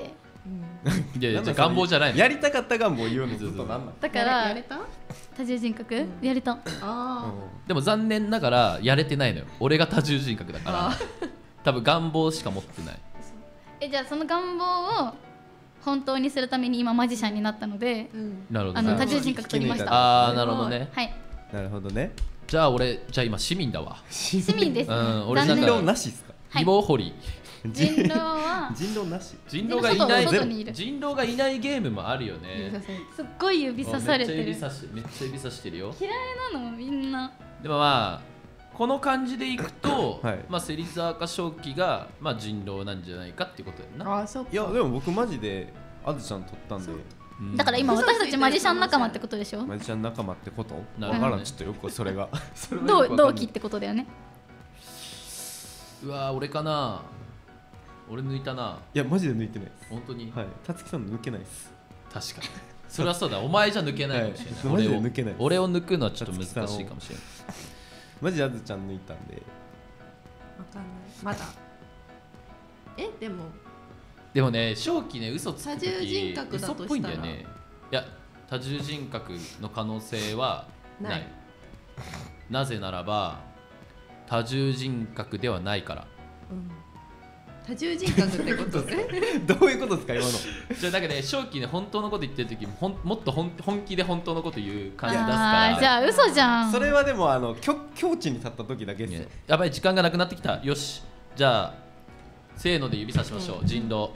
Speaker 2: いやいや、
Speaker 5: なんだ
Speaker 2: じゃあ願望じゃないの。
Speaker 5: やりたかった願望言うのずっとなんなん
Speaker 4: だか
Speaker 3: や
Speaker 4: ら
Speaker 3: れた？
Speaker 4: 多重人格、やりた。
Speaker 3: あ
Speaker 2: でも残念ながらやれてないのよ。俺が多重人格だから
Speaker 3: あ。
Speaker 2: 多分願望しか持ってない。
Speaker 4: えじゃあその願望を本当にするために今マジシャンになったので、
Speaker 3: うん
Speaker 2: なるほどね。
Speaker 4: あの多重人格取りました。
Speaker 2: ああ、なるほどね。
Speaker 4: はい、
Speaker 5: なるほどね。
Speaker 2: じゃあ俺、じゃあ今市民だわ。
Speaker 4: 市民です。
Speaker 2: うん俺なんか
Speaker 5: 人狼なしっすか？
Speaker 4: はい
Speaker 2: 芋掘り。
Speaker 4: 人狼は
Speaker 5: 人狼なし。
Speaker 2: 人狼がいない
Speaker 4: 外にいる
Speaker 2: 人狼がいないゲームもあるよね。
Speaker 4: すっごい指さされてる。
Speaker 2: めっちゃ指さしめっちゃ指さしてるよ。
Speaker 4: 嫌いなのみんな。
Speaker 2: でもまあこの感じでいくと、
Speaker 5: はい
Speaker 2: まあ芹沢か正気がまあ人狼なんじゃないかってことやな。
Speaker 3: あ、そうか。
Speaker 5: いやでも僕マジであずちゃん取ったんで、
Speaker 2: うん
Speaker 4: だから今私たちマジシャン仲間ってことでしょ。
Speaker 5: マジちゃん仲間ってこと？
Speaker 2: なるほどね
Speaker 5: わからん、ちょっとよくそれが。それはよく
Speaker 4: 同
Speaker 5: わかんない
Speaker 4: 同期ってことだよね。
Speaker 2: うわー俺かな。俺抜いたな。
Speaker 5: いやマジで抜いてないです。
Speaker 2: 本当に。
Speaker 5: はい。たつきさん抜けないです。
Speaker 2: 確かに。それはそうだ。お前じゃ抜けないかもしれない。
Speaker 5: はいマジで
Speaker 2: 俺を
Speaker 5: 抜けないです
Speaker 2: 俺を抜くのはちょっと難しいかもしれない。
Speaker 5: マジであずちゃん抜いたんで。
Speaker 3: わかんない。まだ。え、でも
Speaker 2: でもね、正気ね、嘘つくと
Speaker 3: 多重人
Speaker 2: き
Speaker 3: 格だとしたら
Speaker 2: 嘘っぽいんだよね。いや、多重人格の可能性はない。
Speaker 3: ない
Speaker 2: なぜならば、多重人格ではないから。
Speaker 3: うん多重人格ってことね。
Speaker 5: どういうことですか今の？
Speaker 2: じゃあ、だからね、正気ね、本当のこと言ってるとき、ほんもっと本本気で本当のこと言う感じ出す
Speaker 4: あ
Speaker 2: から。
Speaker 4: あじゃあ嘘じゃん。
Speaker 5: それはでもあの境境地に立った時だけですよ
Speaker 2: ね。やばい、時間がなくなってきた。よし、じゃあ、せーので指さしましょう。
Speaker 3: うん
Speaker 2: 人狼。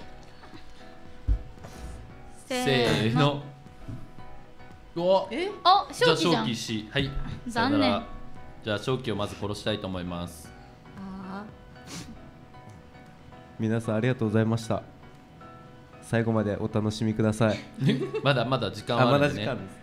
Speaker 4: せ
Speaker 2: せーの。うお
Speaker 3: え、
Speaker 4: あ
Speaker 2: じゃあ、
Speaker 4: 正気じゃん
Speaker 2: 正気。し。はい。
Speaker 4: 残念
Speaker 2: さよなら。じゃあ、正気をまず殺したいと思います。
Speaker 3: あ
Speaker 5: 皆さんありがとうございました。最後までお楽しみください。
Speaker 2: まだまだ時間
Speaker 5: あ、ま
Speaker 2: はあるんでね。
Speaker 5: だ時間です。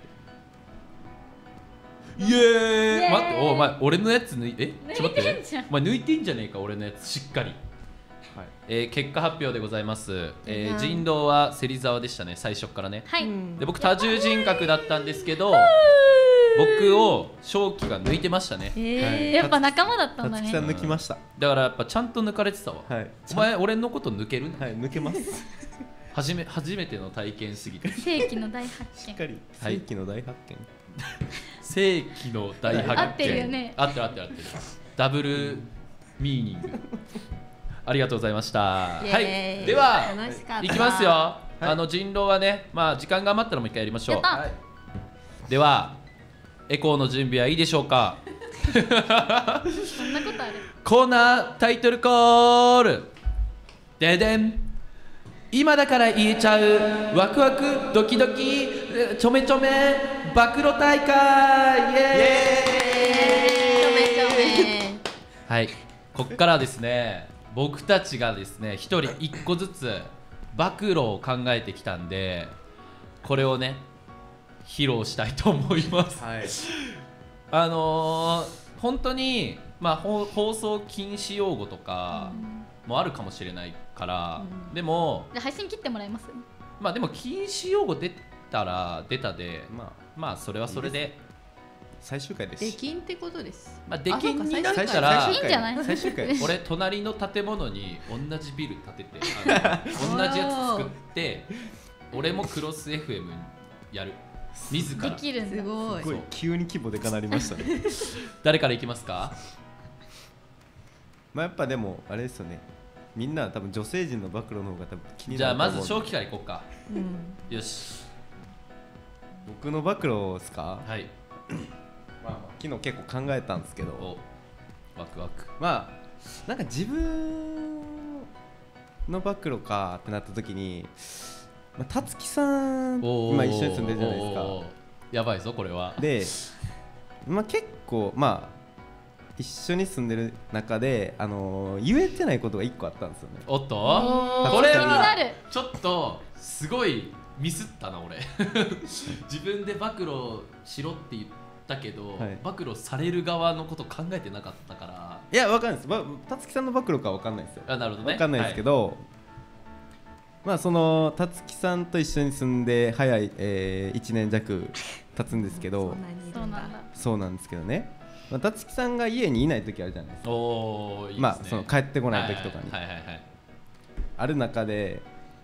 Speaker 2: イエーイ
Speaker 4: イエーイ
Speaker 2: 待って、お前、俺のやつ抜いえちょっと待って
Speaker 4: 抜いてんじゃん
Speaker 2: お前抜いてんじゃねえか、俺のやつ、しっかり。
Speaker 5: はい。
Speaker 2: えー結果発表でございます。えー
Speaker 3: うん
Speaker 2: 人狼は芹沢でしたね、最初からね。
Speaker 4: はい。
Speaker 3: うん
Speaker 2: で僕、多重人格だったんですけど、僕を正気が抜いてましたね。
Speaker 3: え
Speaker 4: やっぱ仲間だったんだね。
Speaker 5: たつきさん抜きました。
Speaker 2: だからやっぱちゃんと抜かれてたわ。
Speaker 5: はい。
Speaker 2: お前、俺のこと抜ける
Speaker 5: はい、抜けます。
Speaker 2: 初め初めての体験すぎて。
Speaker 4: 世紀の大発見。
Speaker 5: しっかり
Speaker 2: はい
Speaker 5: 世紀の大発見。
Speaker 2: 世紀の大発見。
Speaker 4: 合ってるよね
Speaker 2: 合ってる合ってる合ってる。ダブルミーニング。ありがとうございました。
Speaker 3: イエ
Speaker 2: は
Speaker 3: ーイ
Speaker 2: い。では、
Speaker 3: 楽しかった
Speaker 2: いきますよ。あの人狼はね、まあ時間が余ったらもう一回やりましょう。
Speaker 4: やった
Speaker 2: はいでは、エコーの準備はいいでしょうか。
Speaker 4: そんなことある。
Speaker 2: コーナータイトルコール。ででん。今だから言えちゃうワクワクドキドキちょめちょめ暴露大会イエ
Speaker 3: ちょめちょめ。
Speaker 2: ーイはい、ここからですね、僕たちがですね、一人一個ずつ暴露を考えてきたんで、これをね、披露したいと思います。
Speaker 5: はい。
Speaker 2: あのー、本当に、まあ、放放送禁止用語とかもあるかもしれないから、
Speaker 3: うん
Speaker 2: でも、
Speaker 4: じゃあ配信切ってもらいます。
Speaker 2: まあでも禁止用語出たら出たで、
Speaker 5: まあ
Speaker 2: まあそれはそれで、
Speaker 5: 最終回です
Speaker 3: 出禁ってことです。
Speaker 2: まあ出禁になっ
Speaker 5: 最終
Speaker 2: たら
Speaker 4: いいんじゃない
Speaker 5: 最終回。
Speaker 2: 俺隣の建物に同じビル建てて、あの同じやつ作って、俺もクロス エフエム やる。自
Speaker 4: で
Speaker 2: ら。
Speaker 4: きるんだ。
Speaker 3: すごい
Speaker 5: すごい急に規模でかなりましたね。
Speaker 2: 誰からいきますか？
Speaker 5: まあやっぱでもあれですよね。みんな多分女性陣の暴露の方が多分気に
Speaker 2: じゃあ
Speaker 5: なると思うんで。
Speaker 2: まず正気からいこうか。
Speaker 3: うん。
Speaker 2: よし。
Speaker 5: 僕の暴露ですか？
Speaker 2: はい。
Speaker 5: まあまあ昨日結構考えたんですけど、
Speaker 2: おワクワク。
Speaker 5: まあなんか自分の暴露かってなった時に、まあたつきさん
Speaker 2: おー
Speaker 5: 今一緒に住んでるじゃないです
Speaker 2: おー
Speaker 5: か。
Speaker 2: やばいぞこれは。
Speaker 5: で、まあ結構まあ一緒に住んでる中で、あのー言えてないことが一個あったんですよね。
Speaker 2: おっと
Speaker 4: おー
Speaker 2: これ
Speaker 4: 気にな
Speaker 2: は
Speaker 4: る。
Speaker 2: ちょっとすごいミスったな俺自分で暴露しろって言ったけど、
Speaker 5: はい
Speaker 2: 暴露される側のこと考えてなかったから。
Speaker 5: いやわかんないです。ばたつきさんの暴露かわかんないですよ。
Speaker 2: あ、なるほどね。
Speaker 5: わかんないですけど、まあそのたつきさんと一緒に住んで早い、えー、いちねん弱経つんですけど、
Speaker 3: そんなにいるだ
Speaker 4: そうんなんだ。
Speaker 5: そうなんですけどね、まあ、たつきさんが家にいない時あるじゃないですか。
Speaker 2: おーいいですね。
Speaker 5: まあその帰ってこない時とかに、
Speaker 2: はいはいはいはい。
Speaker 5: ある中で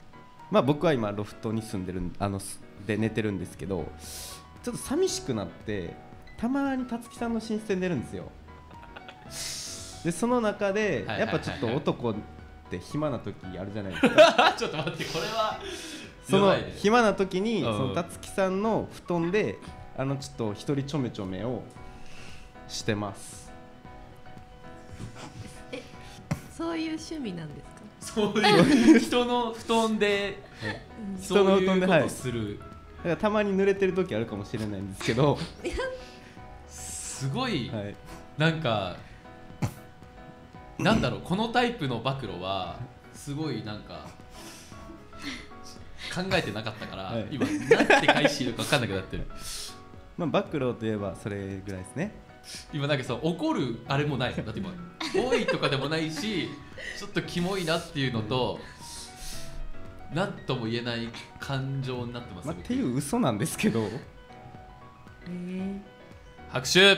Speaker 5: まあ僕は今ロフトに住んでるんあのすで寝てるんですけど、ちょっと寂しくなってたまにたつきさんの寝室で寝るんですよ。でその中で
Speaker 2: はいはいはいはい
Speaker 5: やっぱちょっと男って暇な時あるじゃないですか。
Speaker 2: ちょっと待ってこれは
Speaker 5: その
Speaker 2: やばいね
Speaker 5: 暇な時に
Speaker 2: うん
Speaker 5: そのたつきさんの布団であのちょっと一人ちょめちょめをしてます。
Speaker 3: そういう趣味なんですか？
Speaker 2: そういう人の布団で
Speaker 5: 人の布団で
Speaker 2: そういうこと
Speaker 5: はい
Speaker 2: する、
Speaker 5: だからたまに濡れてる時あるかもしれないんですけど、
Speaker 2: すごい、
Speaker 5: はい、
Speaker 2: なんかなんだろうこのタイプの暴露はすごいなんか考えてなかったから、
Speaker 5: はい
Speaker 2: 今なんて返していいのか分かんなくなってる。
Speaker 5: まあ暴露といえばそれぐらいですね。
Speaker 2: 今なんかさ怒るあれもないだって今多いとかでもないしちょっとキモいなっていうのと何とも言えない感情になってます、
Speaker 5: まあ、っていう嘘なんですけど、
Speaker 3: えー、
Speaker 2: 拍手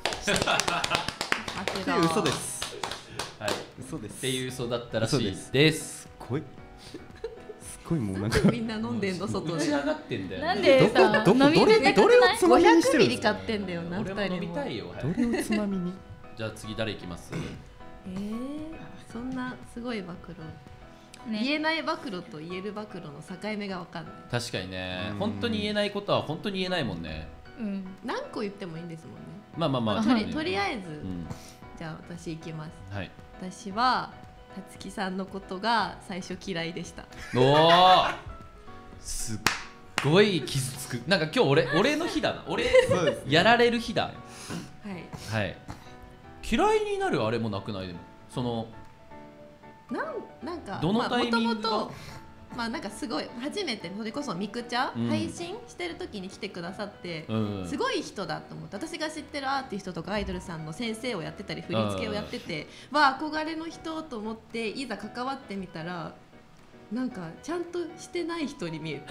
Speaker 3: あ
Speaker 5: っていう嘘です。
Speaker 2: はい、
Speaker 5: 嘘です。
Speaker 2: っていう嘘だったらしい
Speaker 5: 嘘
Speaker 2: です
Speaker 5: すごいすごいもうなんか
Speaker 3: みんな飲んでんの外で
Speaker 2: 打ち上がってんだよ、ね、
Speaker 4: なんでさ
Speaker 5: どこどこ
Speaker 4: 飲み出たく
Speaker 5: どれを
Speaker 4: ない
Speaker 5: つまみにし
Speaker 3: ごひゃくミリ
Speaker 5: てるんですか。
Speaker 3: 買ってんだよな
Speaker 2: 俺も飲み
Speaker 3: 二人も
Speaker 2: たいよ、はい
Speaker 5: どれをつまみに
Speaker 2: じゃあ次誰いきます
Speaker 3: えー、そんなすごい暴露、
Speaker 4: ね
Speaker 3: 言えない暴露と言える暴露の境目が分かんない。
Speaker 2: 確かにね
Speaker 5: うん
Speaker 2: 本当に言えないことは本当に言えないもんね。
Speaker 4: うん
Speaker 3: 何個言ってもいいんですもんね。
Speaker 2: まあまあまあ、
Speaker 3: まあ、とりとりあえず、
Speaker 2: うん、
Speaker 3: じゃあ私行きます。
Speaker 2: はい
Speaker 3: 私はたつきさんのことが最初嫌いでした。
Speaker 2: おおすっごい傷つくなんか今日俺俺の日だな俺
Speaker 5: そうです
Speaker 2: やられる日だ
Speaker 3: はい。
Speaker 2: はい嫌いになるあれもなくないでもその
Speaker 3: なんなんか
Speaker 2: どのタイミングが
Speaker 3: まあ、もともとまあなんかすごい初めてそれこそミクチャ、
Speaker 2: うん
Speaker 3: 配信してる時に来てくださって、
Speaker 2: うん
Speaker 3: すごい人だと思って私が知ってるアーティストとかアイドルさんの先生をやってたり振り付けをやっててわあ憧れの人と思っていざ関わってみたらなんかちゃんとしてない人に見えて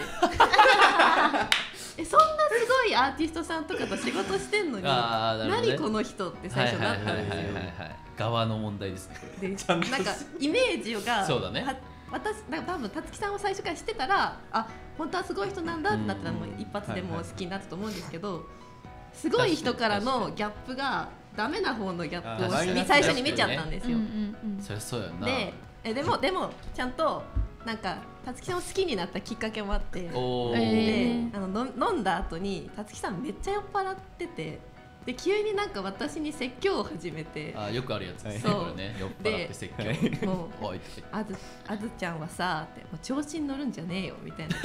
Speaker 3: えそんなすごいアーティストさんとかと仕事してんのに、
Speaker 2: あーなるほどね
Speaker 3: 何この人って最初なったんですよ。
Speaker 2: はいはいはいはいはい側の問題ですねこれ
Speaker 3: でなんかイメージが
Speaker 2: そうだね
Speaker 3: は私なんか多分たつきさんを最初から知ってたらあ本当はすごい人なんだってなったらもう一発でもう好きになったと思うんですけど、すごい人からのギャップがダメな方のギャップを
Speaker 5: あー
Speaker 3: 最初に見ちゃったんですよ。
Speaker 4: うんうんうん
Speaker 2: そりゃそうやんな
Speaker 3: でえでもでもちゃんとなんかたつきさんを好きになったきっかけもあって
Speaker 2: おー、
Speaker 4: え
Speaker 3: で
Speaker 4: ー
Speaker 3: あのの飲んだ後にたつきさんめっちゃ酔っ払っててで急になんか私に説教を始めて
Speaker 2: あーよくあるやつですね
Speaker 3: そう
Speaker 2: これね酔っ払って説教
Speaker 5: で
Speaker 3: もう
Speaker 2: おいって
Speaker 3: あずあずちゃんはさってもう調子に乗るんじゃねえよみたいな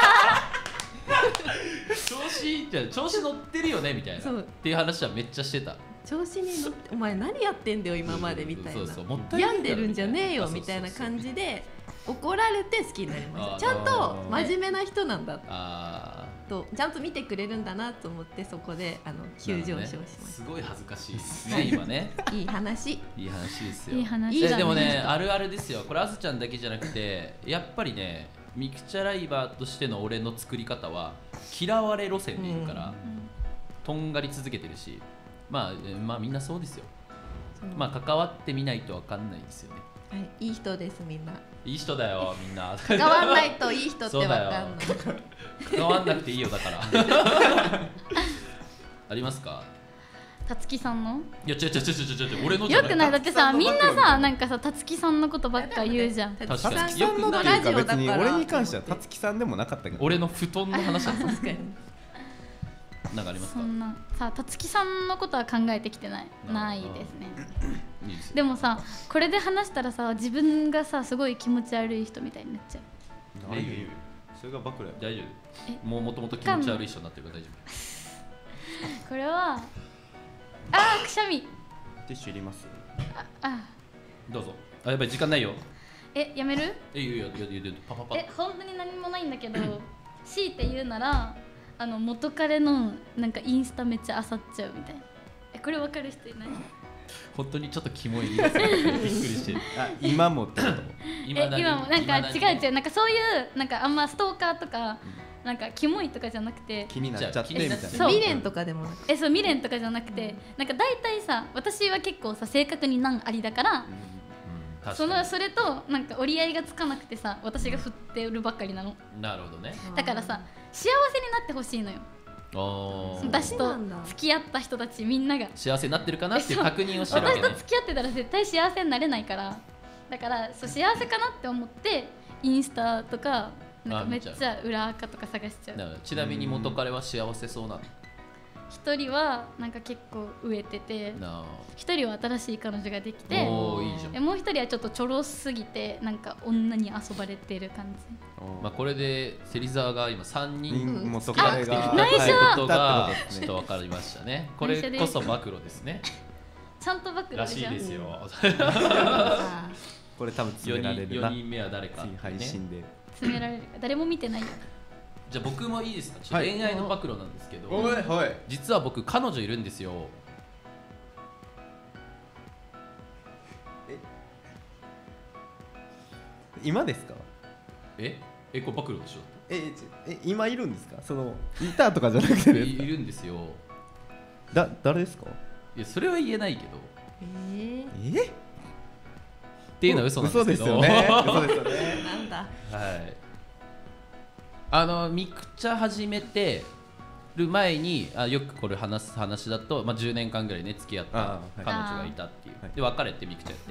Speaker 2: 調子いいじゃん調子乗ってるよねみたいな
Speaker 3: そう
Speaker 2: っていう話はめっちゃしてた
Speaker 3: 調子に乗ってお前何やってんだよ今までみたいな
Speaker 2: そうそうそうもったいない
Speaker 3: 病んでるんじゃねえよ
Speaker 2: あそうそうそう
Speaker 3: みたいな感じで怒られて好きになりまし
Speaker 2: あ
Speaker 3: たちゃんと真面目な人なんだ
Speaker 2: あ
Speaker 3: とちゃんと見てくれるんだなと思ってそこであの
Speaker 2: ー
Speaker 3: 急上昇しま
Speaker 2: なるほどね
Speaker 3: し
Speaker 2: すごい恥ずかしいですね今ね
Speaker 3: た、いい話
Speaker 2: いい話ですよ
Speaker 4: いい話
Speaker 3: いいじゃん
Speaker 2: えでもね
Speaker 3: いい人
Speaker 2: あるあるですよこれあずちゃんだけじゃなくてやっぱりねミクチャライバーとしての俺の作り方は嫌われ路線でいるから、とんがり続けてるしまあえまあみんなそうですよ
Speaker 3: そう
Speaker 2: まあ関わってみないと分かんないですよね
Speaker 3: はい、いい人ですみんない
Speaker 2: い人だよみんな
Speaker 3: 関わんないといい人ってわかんない
Speaker 2: 関わんなくていいよだからありますか
Speaker 4: たつきさんの
Speaker 2: いや違う違う違う違う違う俺のじゃ
Speaker 4: よくないだってさみんなさ
Speaker 5: な
Speaker 4: なんかさたつきさんのことばっか言うじゃん
Speaker 3: た
Speaker 2: 確かに
Speaker 3: つきさん
Speaker 2: よく
Speaker 5: さんのっていうか別に
Speaker 3: ラジオだから
Speaker 5: 俺に関してはたつきさんでもなかったけど
Speaker 2: 俺の布団の話なんです
Speaker 3: 確かに
Speaker 2: なんかありますか
Speaker 4: そんなさたつきさんのことは考えてきてない
Speaker 2: あー
Speaker 4: ないですね
Speaker 2: いいですよ
Speaker 4: でもさこれで話したらさ自分がさすごい気持ち悪い人みたいになっちゃう
Speaker 5: 何言うそれが暴露や
Speaker 2: 大丈
Speaker 4: え
Speaker 2: 夫もうもともと気持ち悪い人になってるから大丈
Speaker 4: これはあーくしゃみ
Speaker 5: ティッシュいります
Speaker 4: あ
Speaker 2: 夫どうぞあやばい時間ないよ
Speaker 4: えやめる
Speaker 2: えいいよいいよいいよいいよパパパ
Speaker 4: え本当に何もないんだけど強いて言うならあの元彼のなんかインスタめっちゃ漁っちゃうみたいなえこれ分かる人いない
Speaker 2: 本当にちょっとキモいですびっくりしてる
Speaker 5: あ今もってこと
Speaker 4: え今もなんか違う違う
Speaker 2: う
Speaker 4: なんかそういうなんかあんまストーカーとかなんかキモいとかじゃなくて
Speaker 5: 気になっちゃって
Speaker 2: じゃあ気になっちゃう
Speaker 5: みたいな
Speaker 3: 未練とかでもなく
Speaker 4: えそう未練とかじゃなくてなんか大体さ私は結構さ性格に難ありだからそのそれとなんか折り合いがつかなくてさ、私が振ってるばっかりなの。
Speaker 2: なるほどね。
Speaker 4: だからさ、幸せになってほしいのよ。
Speaker 2: おー
Speaker 4: 私と付き合った人たちみんなが
Speaker 2: 幸せになってるかなっていう確認をしてるわけね。
Speaker 4: 私と付き合ってたら絶対幸せになれないから、だからそう幸せかなって思ってインスタとかなんかめっちゃ裏垢とか探しちゃう。
Speaker 2: だからちなみに元彼は幸せそうなの？
Speaker 4: 一人はなんか結構飢えてて、
Speaker 2: な
Speaker 4: 一人は新しい彼女ができて、
Speaker 2: おーいいじゃん。
Speaker 4: でもう一人はちょっとちょろすぎてなんか女に遊ばれてる感じ。
Speaker 2: まあこれで芹沢が今さんにん
Speaker 5: 元
Speaker 2: 付き合っている
Speaker 5: 彼が
Speaker 4: 内緒
Speaker 2: ということが
Speaker 5: はい
Speaker 2: ちょっと分かりましたね。これこそ暴露ですね。
Speaker 4: ちゃんと暴露
Speaker 2: ら
Speaker 4: でしょ。
Speaker 2: しいですよ。
Speaker 3: あ
Speaker 5: これ多分詰
Speaker 2: 4
Speaker 5: められるな
Speaker 2: 人四人目は誰か
Speaker 5: 次配
Speaker 2: ね。
Speaker 5: 信で
Speaker 4: 詰められるか誰も見てないよ。
Speaker 2: じゃあ僕もいいですか？ちょっと
Speaker 5: はい
Speaker 2: 恋愛の暴露なんですけど、
Speaker 5: はい
Speaker 2: 実は僕彼女いるんですよ。
Speaker 5: 今ですか？
Speaker 2: ええこれ暴露でしょ？
Speaker 5: えちえ今いるんですか？そのいたとかじゃなくてですか？
Speaker 2: いいるんですよ。
Speaker 5: だ誰ですか？
Speaker 2: いやそれは言えないけど。
Speaker 3: え
Speaker 5: え
Speaker 2: っていうのは嘘なんですけど。
Speaker 5: 嘘ですよね嘘ですよね
Speaker 3: ー、なんだ
Speaker 2: はい。あのミクチャ始めてる前にあよくこれ話す話だと、まあ、じゅうねんかんぐらいね付き合った
Speaker 5: あー
Speaker 2: 彼女がいたっていう、
Speaker 5: はい
Speaker 2: で別れてミクチャやって、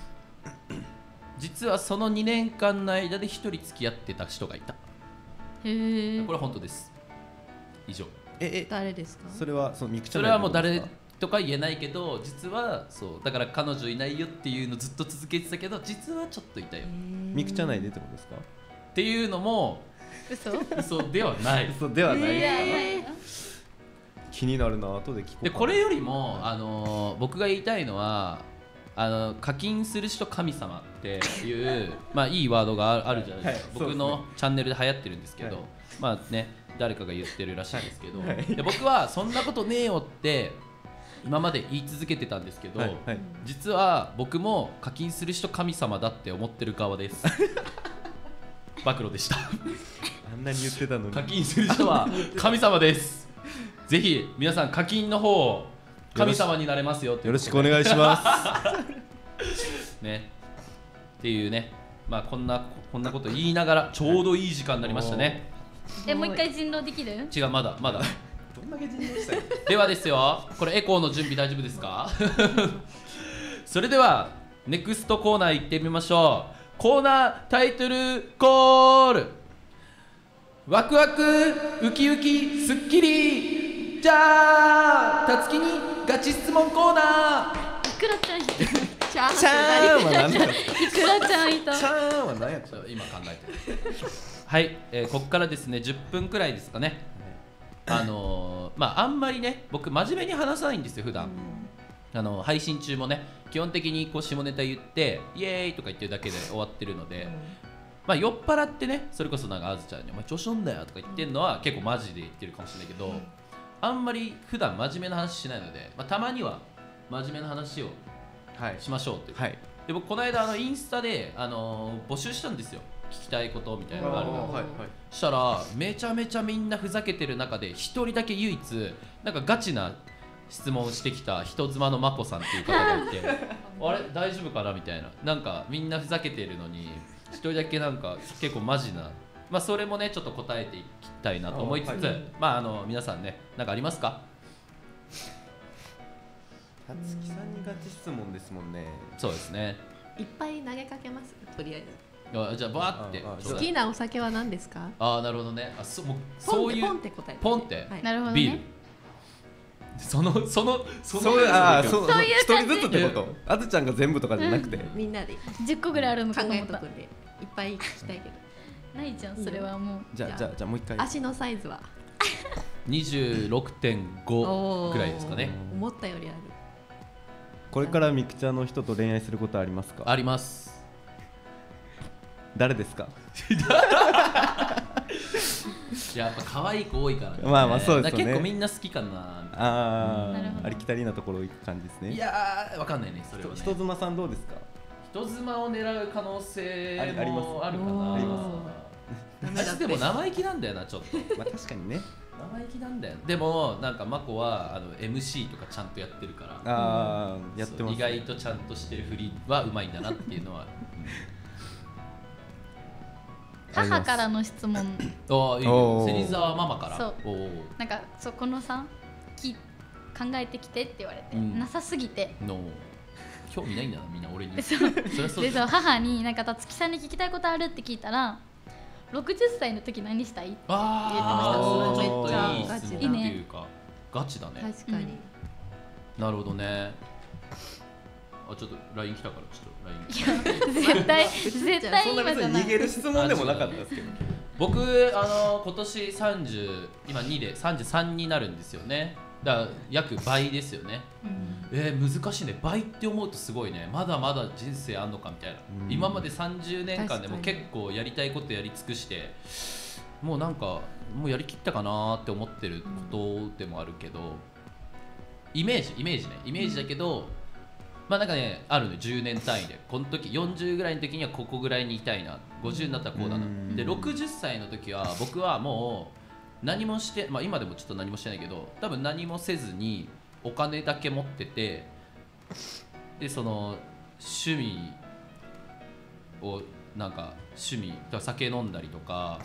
Speaker 2: 実はそのにねんかんの間でひとり付き合ってた人がいた。
Speaker 4: へえ
Speaker 2: これは本当です。以上。
Speaker 5: ええ
Speaker 3: 誰ですか？
Speaker 5: それはそのミクチャ
Speaker 2: それはもう誰
Speaker 5: 内でですか？
Speaker 2: とか言えないけど、実はそうだから彼女いないよっていうのずっと続けてたけど、実はちょっといたよ
Speaker 5: ミクチャ内でってことですか？
Speaker 2: っていうのも
Speaker 4: 嘘
Speaker 2: 嘘ではない。
Speaker 5: 嘘ではないですか？
Speaker 3: えー
Speaker 5: 気になるな後で聞こうかな。
Speaker 2: でこれよりも、あのー僕が言いたいのはあの課金する人神様っていうまあいいワードがああるじゃないですか、
Speaker 5: はい
Speaker 2: 僕のチャンネルで流行ってるんですけど、
Speaker 5: はい
Speaker 2: まあね誰かが言ってるらしいんですけど、
Speaker 5: はい
Speaker 2: で僕はそんなことねえよって今まで言い続けてたんですけど、
Speaker 5: はいはい
Speaker 2: 実は僕も課金する人神様だって思ってる側です。暴露でした。
Speaker 5: あんなに言ってたのに
Speaker 2: 課金する人は神様です。ぜひ皆さん課金の方を神様になれますよっていう
Speaker 5: よろしくお願いします
Speaker 2: ねっていうね、まあこんなこんなこと言いながらちょうどいい時間になりましたね。
Speaker 4: えもう一回人狼できる？
Speaker 2: 違うまだまだ
Speaker 5: どんだけ人狼したい
Speaker 2: ではですよ、これエコーの準備大丈夫ですか？それではネクストコーナー行ってみましょう。コーナータイトルコール、ワクワクウキウキスッキリ。じゃあたつきにガチ質問コーナー。
Speaker 4: いくらちゃんいた。い
Speaker 3: チャー
Speaker 5: チャーンは何だろう
Speaker 4: くらちゃんいた。
Speaker 5: チャーンは何やった
Speaker 2: ちょ今考えてる。はい、えーここからですねじゅっぷんくらいですかね。あのー、まああんまりね僕真面目に話さないんですよ普段。あの配信中もね基本的にこう下ネタ言ってイエーイとか言ってるだけで終わってるので、まあ酔っ払ってねそれこそなんかあずちゃんに「お前調子乗んだよ」とか言ってるのは結構マジで言ってるかもしれないけど、あんまり普段真面目な話しないので、まあ、たまには真面目な話を
Speaker 5: はい
Speaker 2: しましょうっていう。
Speaker 5: はい
Speaker 2: で僕この間あのインスタで、あのー募集したんですよ、聞きたいことみたいなのがあるから。
Speaker 5: はいはい
Speaker 2: そしたらめちゃめちゃみんなふざけてる中で一人だけ唯一なんかガチな質問をしてきた人妻のまこさんっていう方がいてあれ大丈夫かなみたいな、なんかみんなふざけてるのに一人だけなんか結構マジな、まあそれもねちょっと答えていきたいなと思いつつ、
Speaker 5: はい
Speaker 2: まああの皆さんねなんかありますか？
Speaker 5: たつきさんにガチ質問ですもんね。
Speaker 2: そうですね。
Speaker 3: いっぱい投げかけますとりあえず。
Speaker 2: あじゃあバーって
Speaker 5: ああ
Speaker 2: ちょうだい。
Speaker 3: 好きなお酒は何ですか？
Speaker 2: ああなるほどね。あそもう
Speaker 3: ポンって
Speaker 2: そういう
Speaker 3: ポンって答えて。
Speaker 2: ポンって
Speaker 3: はい
Speaker 4: なるほど
Speaker 2: ビール
Speaker 4: ね。
Speaker 2: そのそのその
Speaker 5: そういうあーそう
Speaker 4: そういう
Speaker 5: 一
Speaker 4: 感じ
Speaker 5: 人ずつってこと？あずちゃんが全部とかじゃなくて、
Speaker 3: みんなで
Speaker 4: じゅっこぐらいあるの
Speaker 3: 考
Speaker 4: かと思った
Speaker 3: えとく。んでいっぱい聞きたいけど。
Speaker 4: ないじゃんそれはもう。
Speaker 5: じゃあじゃあじゃあもう一回。
Speaker 3: 足のサイズは
Speaker 2: にじゅうろくてんごぐらいですかね。
Speaker 3: 思ったよりある。
Speaker 5: これからミクチャの人と恋愛することありますか？
Speaker 2: あります。
Speaker 5: 誰ですか？
Speaker 2: やっぱ可愛い子多いからね。
Speaker 5: まあまあそうですよね
Speaker 2: だから結構みんな好きかな。
Speaker 5: あ
Speaker 4: なるほど
Speaker 5: あありきたりなところ行く感じですね。
Speaker 2: いやーわかんないねそれはね。
Speaker 5: 人妻さんどうですか？
Speaker 2: 人妻を狙う可能性
Speaker 5: ありあります
Speaker 2: もあるかな。
Speaker 3: おー
Speaker 2: あります。
Speaker 3: ダメだって
Speaker 2: でも生意気なんだよなちょっと。
Speaker 5: まあ確かにね。
Speaker 2: 生意気なんだよ。でもなんかマコはあの エムシー とかちゃんとやってるから、
Speaker 5: ああやってます、
Speaker 2: 意外とちゃんとしてる振りはうまいんだなっていうのは、うん
Speaker 4: 母からの質問
Speaker 2: ああいいよ、芹沢ママから。
Speaker 4: そう
Speaker 2: おー
Speaker 4: なんかそこのさき考えてきてって言われて、
Speaker 2: うん
Speaker 4: なさすぎて
Speaker 2: の興味ないんだなみんな俺に。
Speaker 4: そう
Speaker 2: そりゃそうだよ。
Speaker 4: でそう母になんかたつきさんに聞きたいことあるって聞いたらろくじゅっさいの時何したいって
Speaker 2: ああ
Speaker 3: 言ってました
Speaker 2: ちょっといい
Speaker 3: めっちゃ
Speaker 2: 質問っていうかガチだね。
Speaker 3: 確かに、
Speaker 2: なるほどね。あちょっと ライン 来たからちょっと ライン。
Speaker 4: いや絶対絶対
Speaker 5: そんな別
Speaker 4: 今じゃない
Speaker 5: に逃げる質問でもなかったですけど
Speaker 2: 僕あの今年さんじゅう今にでさんじゅうさんになるんですよね。だから約倍ですよね。えー、難しいね。倍って思うとすごいね。まだまだ人生あんのかみたいな、
Speaker 5: うん
Speaker 2: 今までさんじゅうねんかんでも
Speaker 3: 確かに
Speaker 2: 結構やりたいことやり尽くしてもうなんかもうやりきったかなって思ってることでもあるけど、イメージイメージねイメージだけど、まあなんかねあるのじゅうねん単位でこの時よんじゅうぐらいの時にはここぐらいにいたいな、ごじゅうになったらこうだな、
Speaker 5: うん
Speaker 2: でろくじゅっさいの時は僕はもう何もして、まあ、今でもちょっと何もしてないけど多分何もせずにお金だけ持ってて、でその趣味をなんか趣味酒飲んだりとか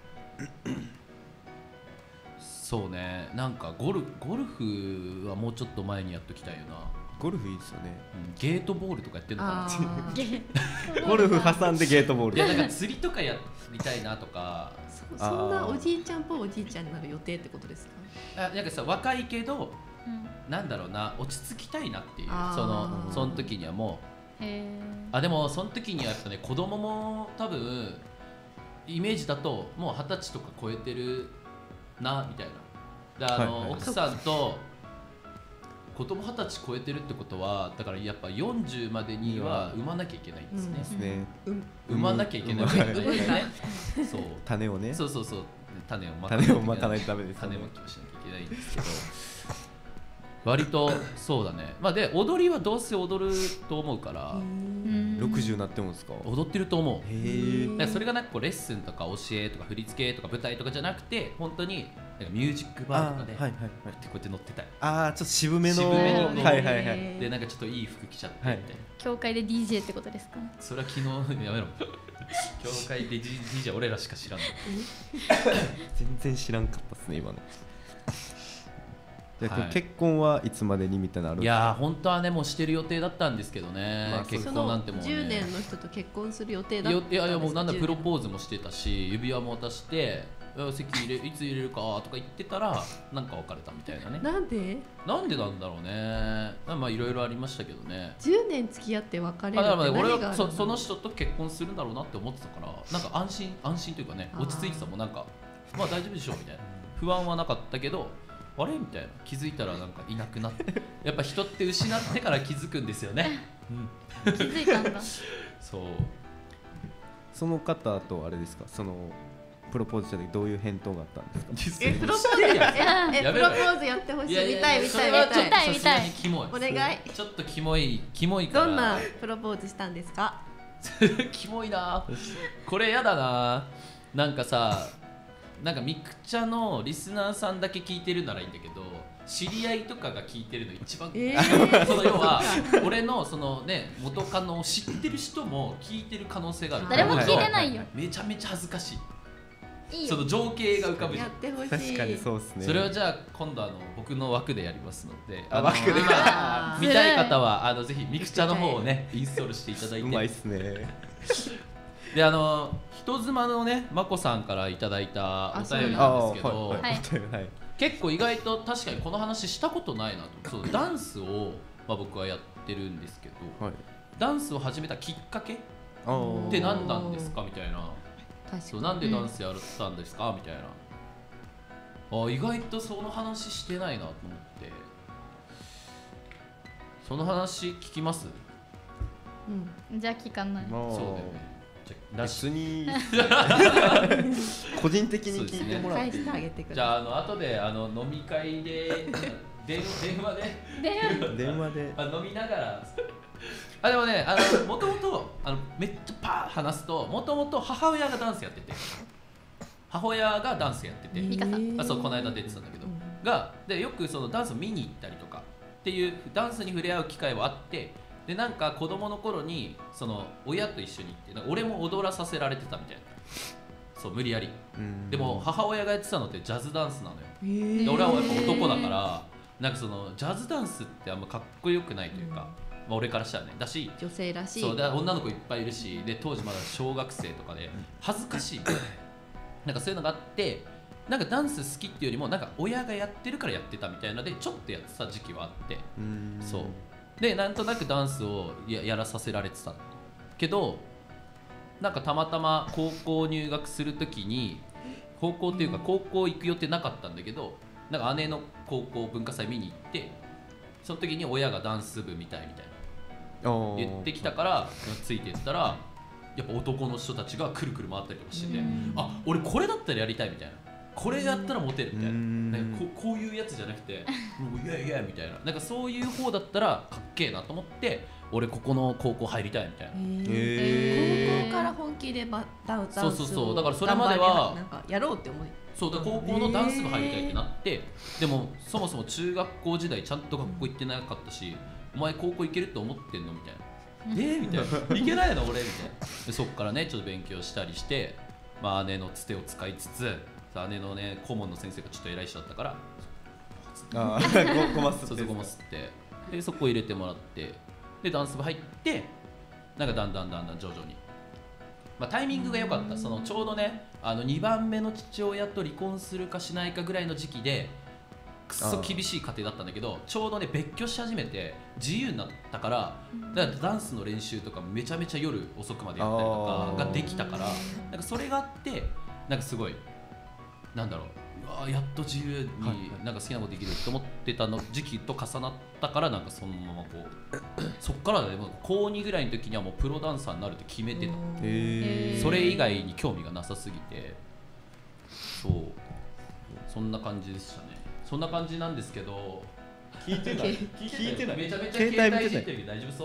Speaker 2: そうね、なんかゴルゴルフはもうちょっと前にやっときたいよな。
Speaker 5: ゴルフいいですよね。
Speaker 2: うんゲートボールとかやってんのかな。
Speaker 3: あー
Speaker 4: ゲ
Speaker 5: ゴルフ挟んでゲートボール
Speaker 2: いやなんか釣りとかやりたいなとか
Speaker 3: そそんなおじいちゃんっぽいおじいちゃんになる予定ってことですか？
Speaker 2: あなんかさ若いけど
Speaker 4: うん
Speaker 2: なんだろうな落ち着きたいなっていう、
Speaker 3: あー
Speaker 2: そのその時にはもう
Speaker 4: へ
Speaker 2: あでもその時にはやっぱね子供も多分イメージだともう二十歳とか超えてるなみたいな。であの、
Speaker 5: はいはい
Speaker 2: 奥さんと子供二十歳超えてるってことはだからやっぱよんじゅうまでには産まなきゃいけないんですね。
Speaker 5: ですね。
Speaker 3: うん
Speaker 2: 産まなきゃいけないわけ
Speaker 5: 産む
Speaker 2: じゃないですね。そう
Speaker 5: 種をね
Speaker 2: そうそうそう種をま
Speaker 5: 種をまかないとダメですよね
Speaker 2: 種まきをしなきゃいけないんですけど割とそうだね。まあで踊りはどうせ踊ると思うから
Speaker 4: うん
Speaker 5: ろくじゅうなってもんですか。
Speaker 2: 踊ってると思う。
Speaker 5: へえ。
Speaker 2: だからそれがなんかこうレッスンとか教えとか振り付けとか舞台とかじゃなくて本当になんかミュージックバーとかで
Speaker 5: あーはいはいはい。
Speaker 2: こうやって乗ってたり
Speaker 5: ああちょっと渋めの
Speaker 2: 渋めの
Speaker 5: はいはいはい。
Speaker 2: でなんかちょっといい服着ちゃってみたいな、
Speaker 4: 教会で ディージェー ってことですか？
Speaker 2: それは昨日やめろ教会で ディージェー 俺らしか知らんの。
Speaker 5: 全然知らんかったっすね今の。で
Speaker 2: はい
Speaker 5: 結婚はいつまでにみたいなのあるん
Speaker 2: い
Speaker 5: ですか。
Speaker 2: やー本当はねもうしてる予定だったんですけどね、
Speaker 5: まあ
Speaker 2: 結
Speaker 3: その
Speaker 2: 婚なんてもうね
Speaker 3: じゅうねんの人と結婚する予定だったんですか？
Speaker 2: いやいやもうなんだプロポ
Speaker 3: ー
Speaker 2: ーズもしてたし指輪も渡していや席入れいつ入れるかとか言ってたらなんか別れたみたいなね。
Speaker 3: なんで
Speaker 2: なんでなんだろうね。まあいろいろありましたけどね。
Speaker 3: じゅうねん付き合って別れるって
Speaker 2: あだから
Speaker 3: 何があるの？
Speaker 2: 俺はそその人と結婚するんだろうなって思ってたからなんか安心安心というかね
Speaker 3: あー
Speaker 2: 落ち着いてたもん。なんかまあ大丈夫でしょうみたいな不安はなかったけどあれみたいな気づいたらなんかいなくなってやっぱ人って失ってから気づくんですよね。うん、
Speaker 4: 気づいたんだ。
Speaker 2: そう
Speaker 5: その方とあれですかそのプロポーズした時どういう返答があったんですか。
Speaker 3: えプロポーズええ
Speaker 2: やめろよ
Speaker 3: プロポーズやってほしい。見
Speaker 2: いやいや
Speaker 3: たい見たい見
Speaker 2: それはちょっと
Speaker 3: たい。
Speaker 4: 見たい
Speaker 2: さすがにキモい。
Speaker 3: お願い
Speaker 2: ちょっとキモいキモいから。
Speaker 3: どんなプロポーズしたんですか？
Speaker 2: キモいなこれやだな。なんかさなんかミクチャのリスナーさんだけ聞いてるならいいんだけど知り合いとかが聞いてるの一番、
Speaker 3: えー
Speaker 2: その要は俺のそのね元カノを知ってる人も聞いてる可能性がある。
Speaker 4: 誰も聞いてないよ。
Speaker 2: めちゃめちゃ恥ずかしい。
Speaker 4: いいよ。
Speaker 2: その情景が浮かぶじゃん。
Speaker 3: やってほしい。
Speaker 5: 確かにそうですね。
Speaker 2: それはじゃあ今度あの僕の枠でやりますので、
Speaker 5: あ
Speaker 2: の
Speaker 5: 枠で
Speaker 3: あー
Speaker 2: 見たい方はあのぜひミクチャの方をねインストールしていただいうて、
Speaker 5: まいっすね。
Speaker 2: であの人妻のねまこさんからいただいたお便り
Speaker 5: あ
Speaker 2: なんですけど、
Speaker 5: はいはいはい。
Speaker 2: 結構意外と確かにこの話したことないなと。そうダンスをまあ僕はやってるんですけど、
Speaker 5: はい。
Speaker 2: ダンスを始めたきっかけっ
Speaker 5: あー
Speaker 2: て何なんですかみたいな。
Speaker 3: 確かに。
Speaker 2: そうなんでダンスやったんですかみたいな。あ意外とその話してないなと思って。その話聞きます？
Speaker 3: うん。
Speaker 4: じゃあ聞かない。
Speaker 5: まあ
Speaker 2: そうだよね。じゃあラッシ
Speaker 5: 別に個人的に聞いてもらっていい
Speaker 3: 返してあげてください。
Speaker 2: じゃああの後であの飲み会で電電話で
Speaker 4: で、
Speaker 5: 電話で
Speaker 2: あ飲みながらあでもねあのもともとあのめっちゃパー話すともともと母親がダンスやってて母親がダンスやってて、
Speaker 4: ミカさん
Speaker 2: あそうこの間出てたんだけど、がでよくそのダンスを見に行ったりとかっていうダンスに触れ合う機会はあって、でなんか子供の頃にその親と一緒に行ってなんか俺も踊らさせられてたみたいな、そう無理やり。でも母親がやってたのってジャズダンスなのよ。で俺はやっぱ男だからなんかそのジャズダンスってあんまかっこよくないというか、まあ、俺からしたらねだし、
Speaker 3: 女性らしい。
Speaker 2: そうだ女の子いっぱいいるし、で当時まだ小学生とかで恥ずかしいなんかそういうのがあって、なんかダンス好きっていうよりもなんか親がやってるからやってたみたいなのでちょっとやってた時期はあって、そうでなんとなくダンスを や, やらさせられてたけど、なんかたまたま高校入学するときに、高校っていうか高校行く予定なかったんだけど、なんか姉の高校文化祭見に行って、その時に親がダンス部みたいみたいな言ってきたからついていったら、やっぱ男の人たちがくるくる回ったりとかしてて、あ俺これだったらやりたいみたいな、これやったらモテるみたいな、なんか こ, こういうやつじゃなくていやいやみたいな、なんかそういう方だったらかっけえなと思って、俺ここの高校入りたいみたいな。
Speaker 3: 高校から本気でダンスを
Speaker 2: そうそうそう、だからそれまでは
Speaker 3: なんかやろうって思い、
Speaker 2: そうだ高校のダンス部入りたいってなって、でもそもそも中学校時代ちゃんと学校行ってなかったし、お前高校行けるって思ってんのみたいな、えー、みたいな、いけないの俺みたいな。でそっからねちょっと勉強したりして、まあ、姉のつてを使いつつ、姉のね顧問の先生がちょっと偉い人だったから、
Speaker 5: あごごますって、
Speaker 2: そうそうごますって、でそこ入れてもらって、でダンス部入って、なんかだんだんだんだん徐々に、まあ、タイミングが良かった。そのちょうどねあのにばんめの父親と離婚するかしないかぐらいの時期で、くっそ厳しい家庭だったんだけど、ちょうどね別居し始めて自由になったから、だからダンスの練習とかめちゃめちゃ夜遅くまでやったりとかができたから、なんかそれがあって、なんかすごいなんだろう、うわやっと自由になんか好きなことできると思ってたの時期と重なったから、なんかそのままこうそっからねこうにぐらいの時にはもうプロダンサーになるって決めてた。それ以外に興味がなさすぎて、そうそんな感じでしたね。そんな感じなんですけど、
Speaker 5: 聞いてない聞いてない、
Speaker 2: めちゃめちゃ携帯いじってるけど大丈夫そう？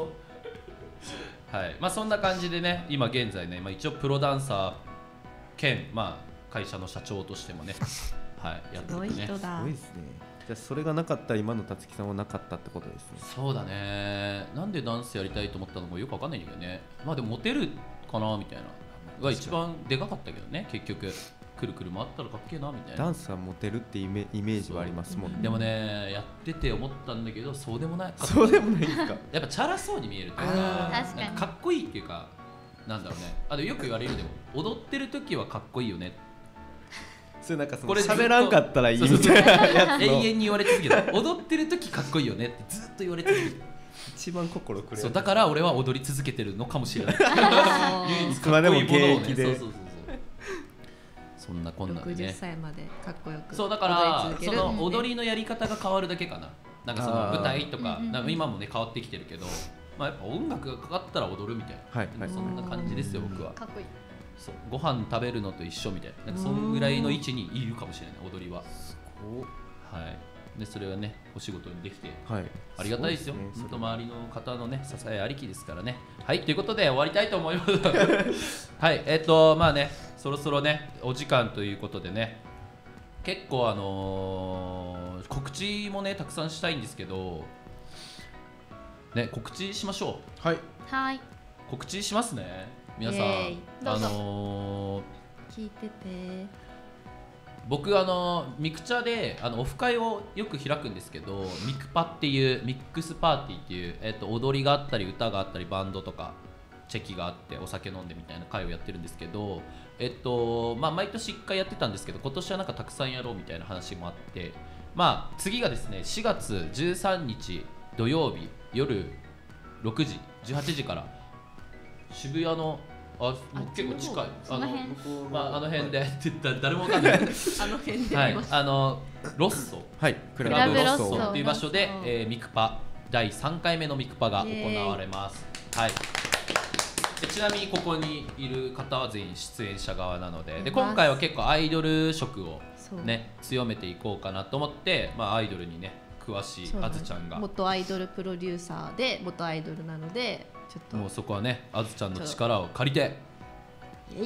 Speaker 2: はい、まあそんな感じでね、今現在ね、まあ、一応プロダンサー兼、まあ、会社の社長としてもね、はい、やってるね。
Speaker 3: すごい人だ。
Speaker 5: すごいですね。じゃあそれがなかったら今のたつきさんはなかったってことですね。
Speaker 2: そうだね。なんでダンスやりたいと思ったのかよくわかんないんだけどね。まあでもモテるかなみたいなが一番でかかったけどね、結局くるくる回ったらかっけえなみたいな。
Speaker 5: ダンスはモテるってイメイメージはありますもんね。
Speaker 2: でもね、やってて思ったんだけど、そうでもない。
Speaker 5: そうでもないんですか。
Speaker 2: やっぱチャラそうに見えるというか、
Speaker 4: 確かに
Speaker 2: かっこいいっていうか、なんだろうね。あでもよく言われるでも、踊ってる時はかっこいいよね。
Speaker 5: それなんかその
Speaker 2: これ
Speaker 5: 喋らんかったらいいみたいなやつの
Speaker 2: 永遠に言われ続けた。踊ってる時かっこいいよねってずっと言われ続けてる。
Speaker 5: 一番心くれる。
Speaker 2: そうだから俺は踊り続けてるのかもしれない。唯一
Speaker 5: いつまでも現役で。
Speaker 2: そうそうそうそう。そんなこんなで
Speaker 3: ろくじゅっ
Speaker 2: ね。
Speaker 3: さいまでかっこよく
Speaker 2: そうだからそ
Speaker 3: 踊り続ける
Speaker 2: の踊りのやり方が変わるだけかな。なんかその舞台とか
Speaker 4: あー
Speaker 2: なんか今もね変わってきてるけど、まあやっぱ音楽がかかったら踊るみたいな。
Speaker 5: はいはい。
Speaker 2: そんな感じですよ僕は。
Speaker 4: かっこいい。
Speaker 2: そうご飯食べるのと一緒みたいな。なんかそんぐらいの位置にいるかもしれない踊りは。はい。でそれはねお仕事にできて
Speaker 5: はい。
Speaker 2: ありがたいですよ。
Speaker 5: そう
Speaker 2: ずっと周りの方のね支えありきですからね。はいということで終わりたいと思います。はいえっ、とまあねそろそろねお時間ということでね結構あのー告知もねたくさんしたいんですけどね告知しましょう。
Speaker 5: はい。
Speaker 4: はい。
Speaker 2: 告知しますね皆さん。
Speaker 3: イエーイ
Speaker 4: どうぞ
Speaker 2: あのー
Speaker 3: 聞いてて
Speaker 2: 僕あのミクチャであのオフ会をよく開くんですけどミクパっていうミックスパーティーっていう、えっと、踊りがあったり歌があったりバンドとかチェキがあってお酒飲んでみたいな会をやってるんですけど、えっとまあ、毎年いっかいやってたんですけど今年はなんかたくさんやろうみたいな話もあって、まあ、次がですねしがつじゅうさんにち土曜日夜ろくじじゅうはちじから渋谷のあもう結構近い
Speaker 4: その辺
Speaker 2: まあ、あの辺でって言ったら誰もわかんない
Speaker 3: あの辺で
Speaker 2: はい
Speaker 3: 見まし、
Speaker 2: あのロッソ
Speaker 5: はい。ク
Speaker 2: ク
Speaker 4: ラブロッソ
Speaker 2: ソという場所で
Speaker 4: ロッ、ソ
Speaker 2: えーミクパだいさんかいめのミクパが行われます。はい。でちなみにここにいる方は全員出演者側なので、で今回は結構アイドル色を
Speaker 3: そう
Speaker 2: ね強めていこうかなと思って、まあアイドルにね詳しいあ
Speaker 3: そうなんです
Speaker 2: ずちゃんが、
Speaker 3: 元アイドルプロデューサーで元アイドルなのでちょっと
Speaker 2: もうそこはねあずちゃんの力を借りて
Speaker 3: えい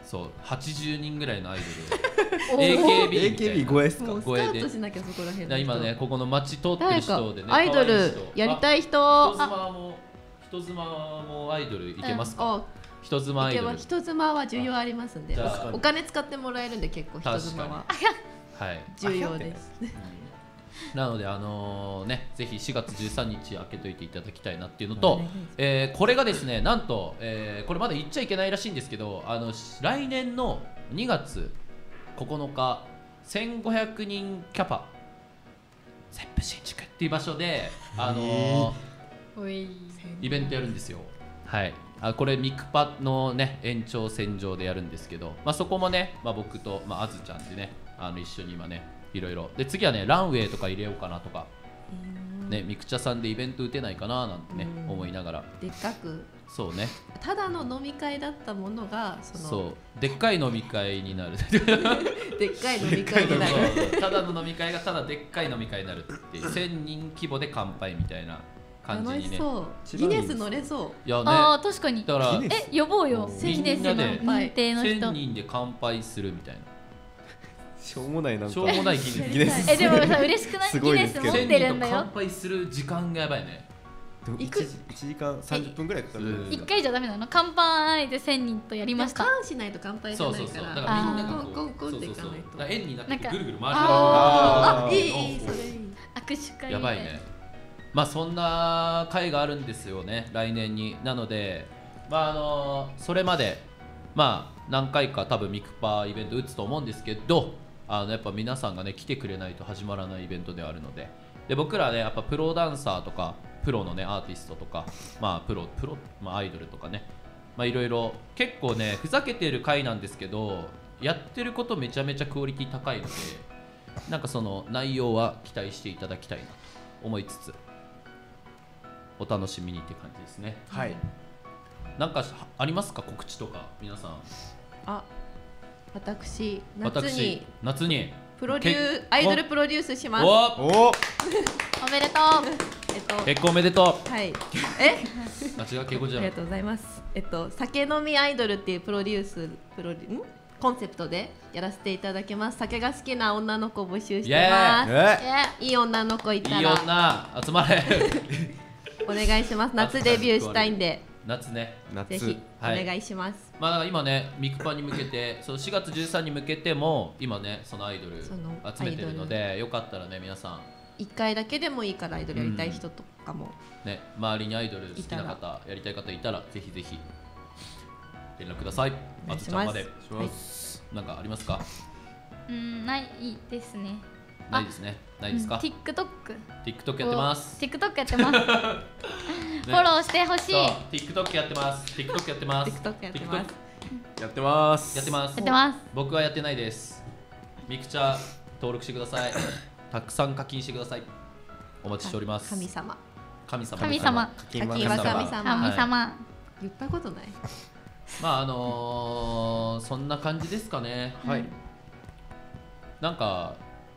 Speaker 2: そうはちじゅうにんぐらいのアイドル エーケービー みたいな
Speaker 5: エーケービーご えっすか
Speaker 3: もうスタートしなきゃそこら辺
Speaker 2: だ今ねここの街通ってる
Speaker 3: 誰
Speaker 2: 人でね
Speaker 3: かアイドルやりたい人
Speaker 2: 人妻も人妻もアイドルいけますか、
Speaker 3: あ
Speaker 2: 人妻アイドル
Speaker 3: 人妻は需要ありますんで
Speaker 2: じゃあ
Speaker 3: お金使ってもらえるんで結構人妻は
Speaker 2: はい
Speaker 3: 重要です
Speaker 2: なのであのねぜひしがつじゅうさんにち開けといていただきたいなっていうのと、えーこれがですねなんと、えーこれまだ言っちゃいけないらしいんですけどあの来年のにがつここのかせんごひゃくにんキャパゼップ新宿っていう場所であの
Speaker 4: おい
Speaker 2: イベントやるんですよ。はいあこれミクパのね延長線上でやるんですけど、まあ、そこもね、まあ、僕と、まあ、あずちゃんでねあの一緒に今ねいろいろで次はねランウェイとか入れようかなとか、ね、ミクチャさんでイベント打てないかななんてね思いながら
Speaker 3: でっかく
Speaker 2: そうね
Speaker 3: ただの飲み会だったものがその
Speaker 2: そうでっかい飲み会になる
Speaker 3: でっかい飲み会になる
Speaker 2: そうただの飲み会がただでっかい飲み会になるっていうせんにん規模で乾杯みたいな感じにね
Speaker 3: 楽しそうギネス乗れそう
Speaker 2: いやね
Speaker 4: あー確かに
Speaker 2: だから
Speaker 4: え呼ぼうよ
Speaker 2: み
Speaker 4: ギネスの
Speaker 2: んなで
Speaker 4: 認定の
Speaker 2: 1000
Speaker 4: 人
Speaker 2: 人で乾杯するみたいな
Speaker 5: しょうもないなんか
Speaker 2: しょうもないギネス
Speaker 5: ギネス
Speaker 4: えでもさ嬉しくない
Speaker 5: す
Speaker 4: ギネス持っ
Speaker 5: ごいですけど
Speaker 4: てるんだ
Speaker 2: せんにんと乾
Speaker 4: よ
Speaker 2: 杯する時間がやばいね
Speaker 5: でも
Speaker 3: 行く
Speaker 5: いちじかんさんじゅっぷんぐらいかかるんですか
Speaker 4: 一回じゃダメなの乾杯でせんにんとやりました
Speaker 3: カンしないと乾杯じゃ
Speaker 2: そう
Speaker 3: ないから
Speaker 2: そうそうだからみんながこう
Speaker 3: コンコンコンっていか
Speaker 2: そうそう
Speaker 3: ないと
Speaker 2: そうだから円になって
Speaker 4: なんか
Speaker 2: ぐるぐる回し
Speaker 3: あ
Speaker 5: あー
Speaker 3: いいいいそれいい
Speaker 4: 握手会
Speaker 2: やばいねまあそんな会があるんですよね来年になのでまああのそれまでまあ何回か多分ミクパイベント打つと思うんですけどあのやっぱ皆さんがね来てくれないと始まらないイベントではあるのでで僕らねやっぱプロダンサーとかプロのねアーティストとかまあプロプロ、まあ、アイドルとかねまあいろいろ結構ねふざけてる会なんですけどやってることめちゃめちゃクオリティ高いのでなんかその内容は期待していただきたいなと思いつつお楽しみにって感じですね。
Speaker 5: はい
Speaker 2: なんかありますか告知とか皆さん。
Speaker 3: あ私夏
Speaker 2: 私
Speaker 3: に
Speaker 2: 夏に
Speaker 3: プロデューアイドルプロデュースします
Speaker 2: お
Speaker 5: お
Speaker 4: おめでと
Speaker 3: えっと
Speaker 2: 結婚おめでとう。
Speaker 3: はいえ
Speaker 2: あ違う結婚じゃない
Speaker 3: ありがとうございます。えっと酒飲みアイドルっていうプロデュースプロデュんコンセプトでやらせていただきます。酒が好きな女の子を募集してま
Speaker 5: え
Speaker 3: す。いい女の子い
Speaker 2: いい
Speaker 3: たら
Speaker 2: 女集まれ
Speaker 3: お願いします。夏デビューしたいんで
Speaker 2: 夏ね。
Speaker 3: ぜひ
Speaker 5: 夏
Speaker 3: お
Speaker 2: はい
Speaker 3: 願いします。
Speaker 2: まあだから今ねミクパに向けてそうしがつじゅうさんに向けても今ねそのアイドル
Speaker 3: その
Speaker 2: 集めてるのでよかったらね皆さん
Speaker 3: 一回だけでもいいからアイドルやりたい人とかも、
Speaker 2: ね周りにアイドル好きな方やりたい方いたらぜひぜひ連絡ください。
Speaker 3: お願いします。
Speaker 2: あつちゃんまで
Speaker 3: はい
Speaker 2: なんかありますか。
Speaker 4: ううんないですね
Speaker 2: ないですね。ないですか。
Speaker 4: うん TikTok
Speaker 2: TikTok やってます。
Speaker 4: TikTok やってますフォローしてほしい
Speaker 2: そう
Speaker 4: や
Speaker 2: TikTok やってます。TikTok やってます。
Speaker 3: TikTok やってます
Speaker 2: TikTok
Speaker 5: やってます
Speaker 2: やってます。
Speaker 4: ってます
Speaker 2: 僕はやってないです。ミクチャ登録してください。たくさん課金してください。お待ちしております。
Speaker 3: 神様
Speaker 2: 神様。
Speaker 4: 神様
Speaker 5: 課金は
Speaker 3: 課金は神様
Speaker 4: 神様
Speaker 3: 言ったことない。
Speaker 2: まああのー、そんな感じですかね。
Speaker 5: はい
Speaker 2: なんか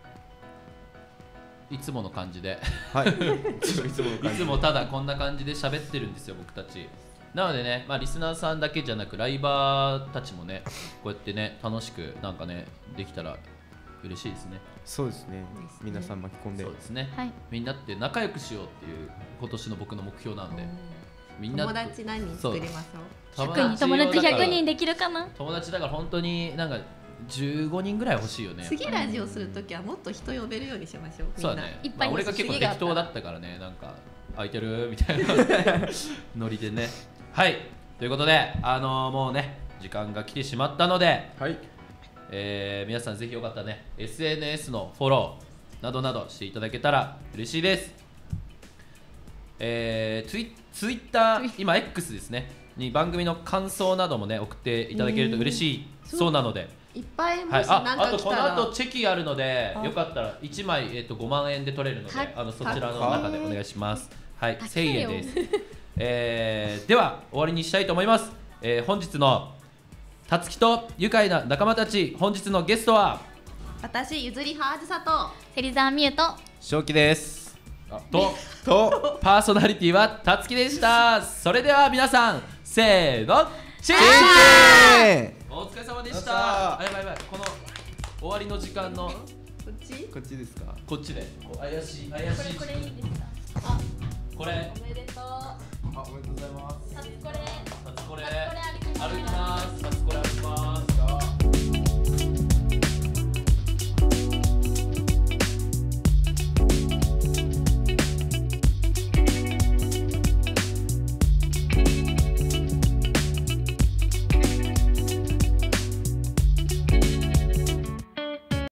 Speaker 2: いつもの感じで
Speaker 5: はいいつもいつもの
Speaker 2: い
Speaker 5: 感じ
Speaker 2: つもただこんな感じで喋ってるんですよ僕たち。なのでね、まあ、リスナーさんだけじゃなくライバーたちもねこうやってね楽しくなんかねできたら嬉しいですね。
Speaker 5: そうですね
Speaker 3: ですね
Speaker 5: 皆さん巻き込んで
Speaker 2: そうですね、
Speaker 4: はい
Speaker 2: みんなって仲良くしようっていう今年の僕の目標なんでみんな
Speaker 3: 友達何人作りましょう。
Speaker 2: 友
Speaker 4: ひゃくにん友達
Speaker 2: をだから
Speaker 4: ひゃくにんできるかな
Speaker 2: 友達だから本当になんかじゅうごにんぐらい欲しいよね。
Speaker 3: 次ラジオするときはもっと人呼べるようにしましょう。みんな
Speaker 2: そうだね
Speaker 4: いっぱい
Speaker 2: まあ、俺が結構
Speaker 3: 次が
Speaker 2: 適当だったからねなんか空いてるみたいなノリでね。はいということであのー、もうね時間が来てしまったので、
Speaker 5: はい
Speaker 2: えー皆さんぜひよかったらね エスエヌエス のフォローなどなどしていただけたら嬉しいです。えー、ツイツイッター今 X ですねに番組の感想などもね送っていただけると嬉しいそうなので、
Speaker 3: いっぱいも
Speaker 2: はい、
Speaker 3: し何
Speaker 2: ああとこ
Speaker 3: か来たら、
Speaker 2: の後チェキあるので
Speaker 3: あ
Speaker 2: よかったらいちまい、えー、とごまんえんで取れるので
Speaker 3: か
Speaker 2: あのそちらの中でお願いします。はい、
Speaker 4: 高い
Speaker 2: せんえ
Speaker 4: よ
Speaker 2: んです。えー、では終わりにしたいと思います。えー、本日のたつきと愉快な仲間たち本日のゲストは
Speaker 3: 私ゆずりはあずさと
Speaker 4: 芹沢美優と
Speaker 5: 正気です
Speaker 2: と
Speaker 5: と
Speaker 2: パーソナリティはたつきでした。それでは皆さんせーのチェ
Speaker 5: チェーン
Speaker 2: おお疲れ様でし
Speaker 5: やった
Speaker 2: た。
Speaker 5: ー
Speaker 2: あ、やばいやばい、この終わりの時間の
Speaker 3: こっち
Speaker 5: こっちですか。
Speaker 2: こっちでこう怪しい怪しい
Speaker 4: これこれいいですか。
Speaker 2: これ
Speaker 4: おめでとう。
Speaker 5: あ、おめでとうございます。
Speaker 4: さつこれ。
Speaker 2: さつこれ
Speaker 4: さつこれ歩きます
Speaker 2: 歩きます。さつこれ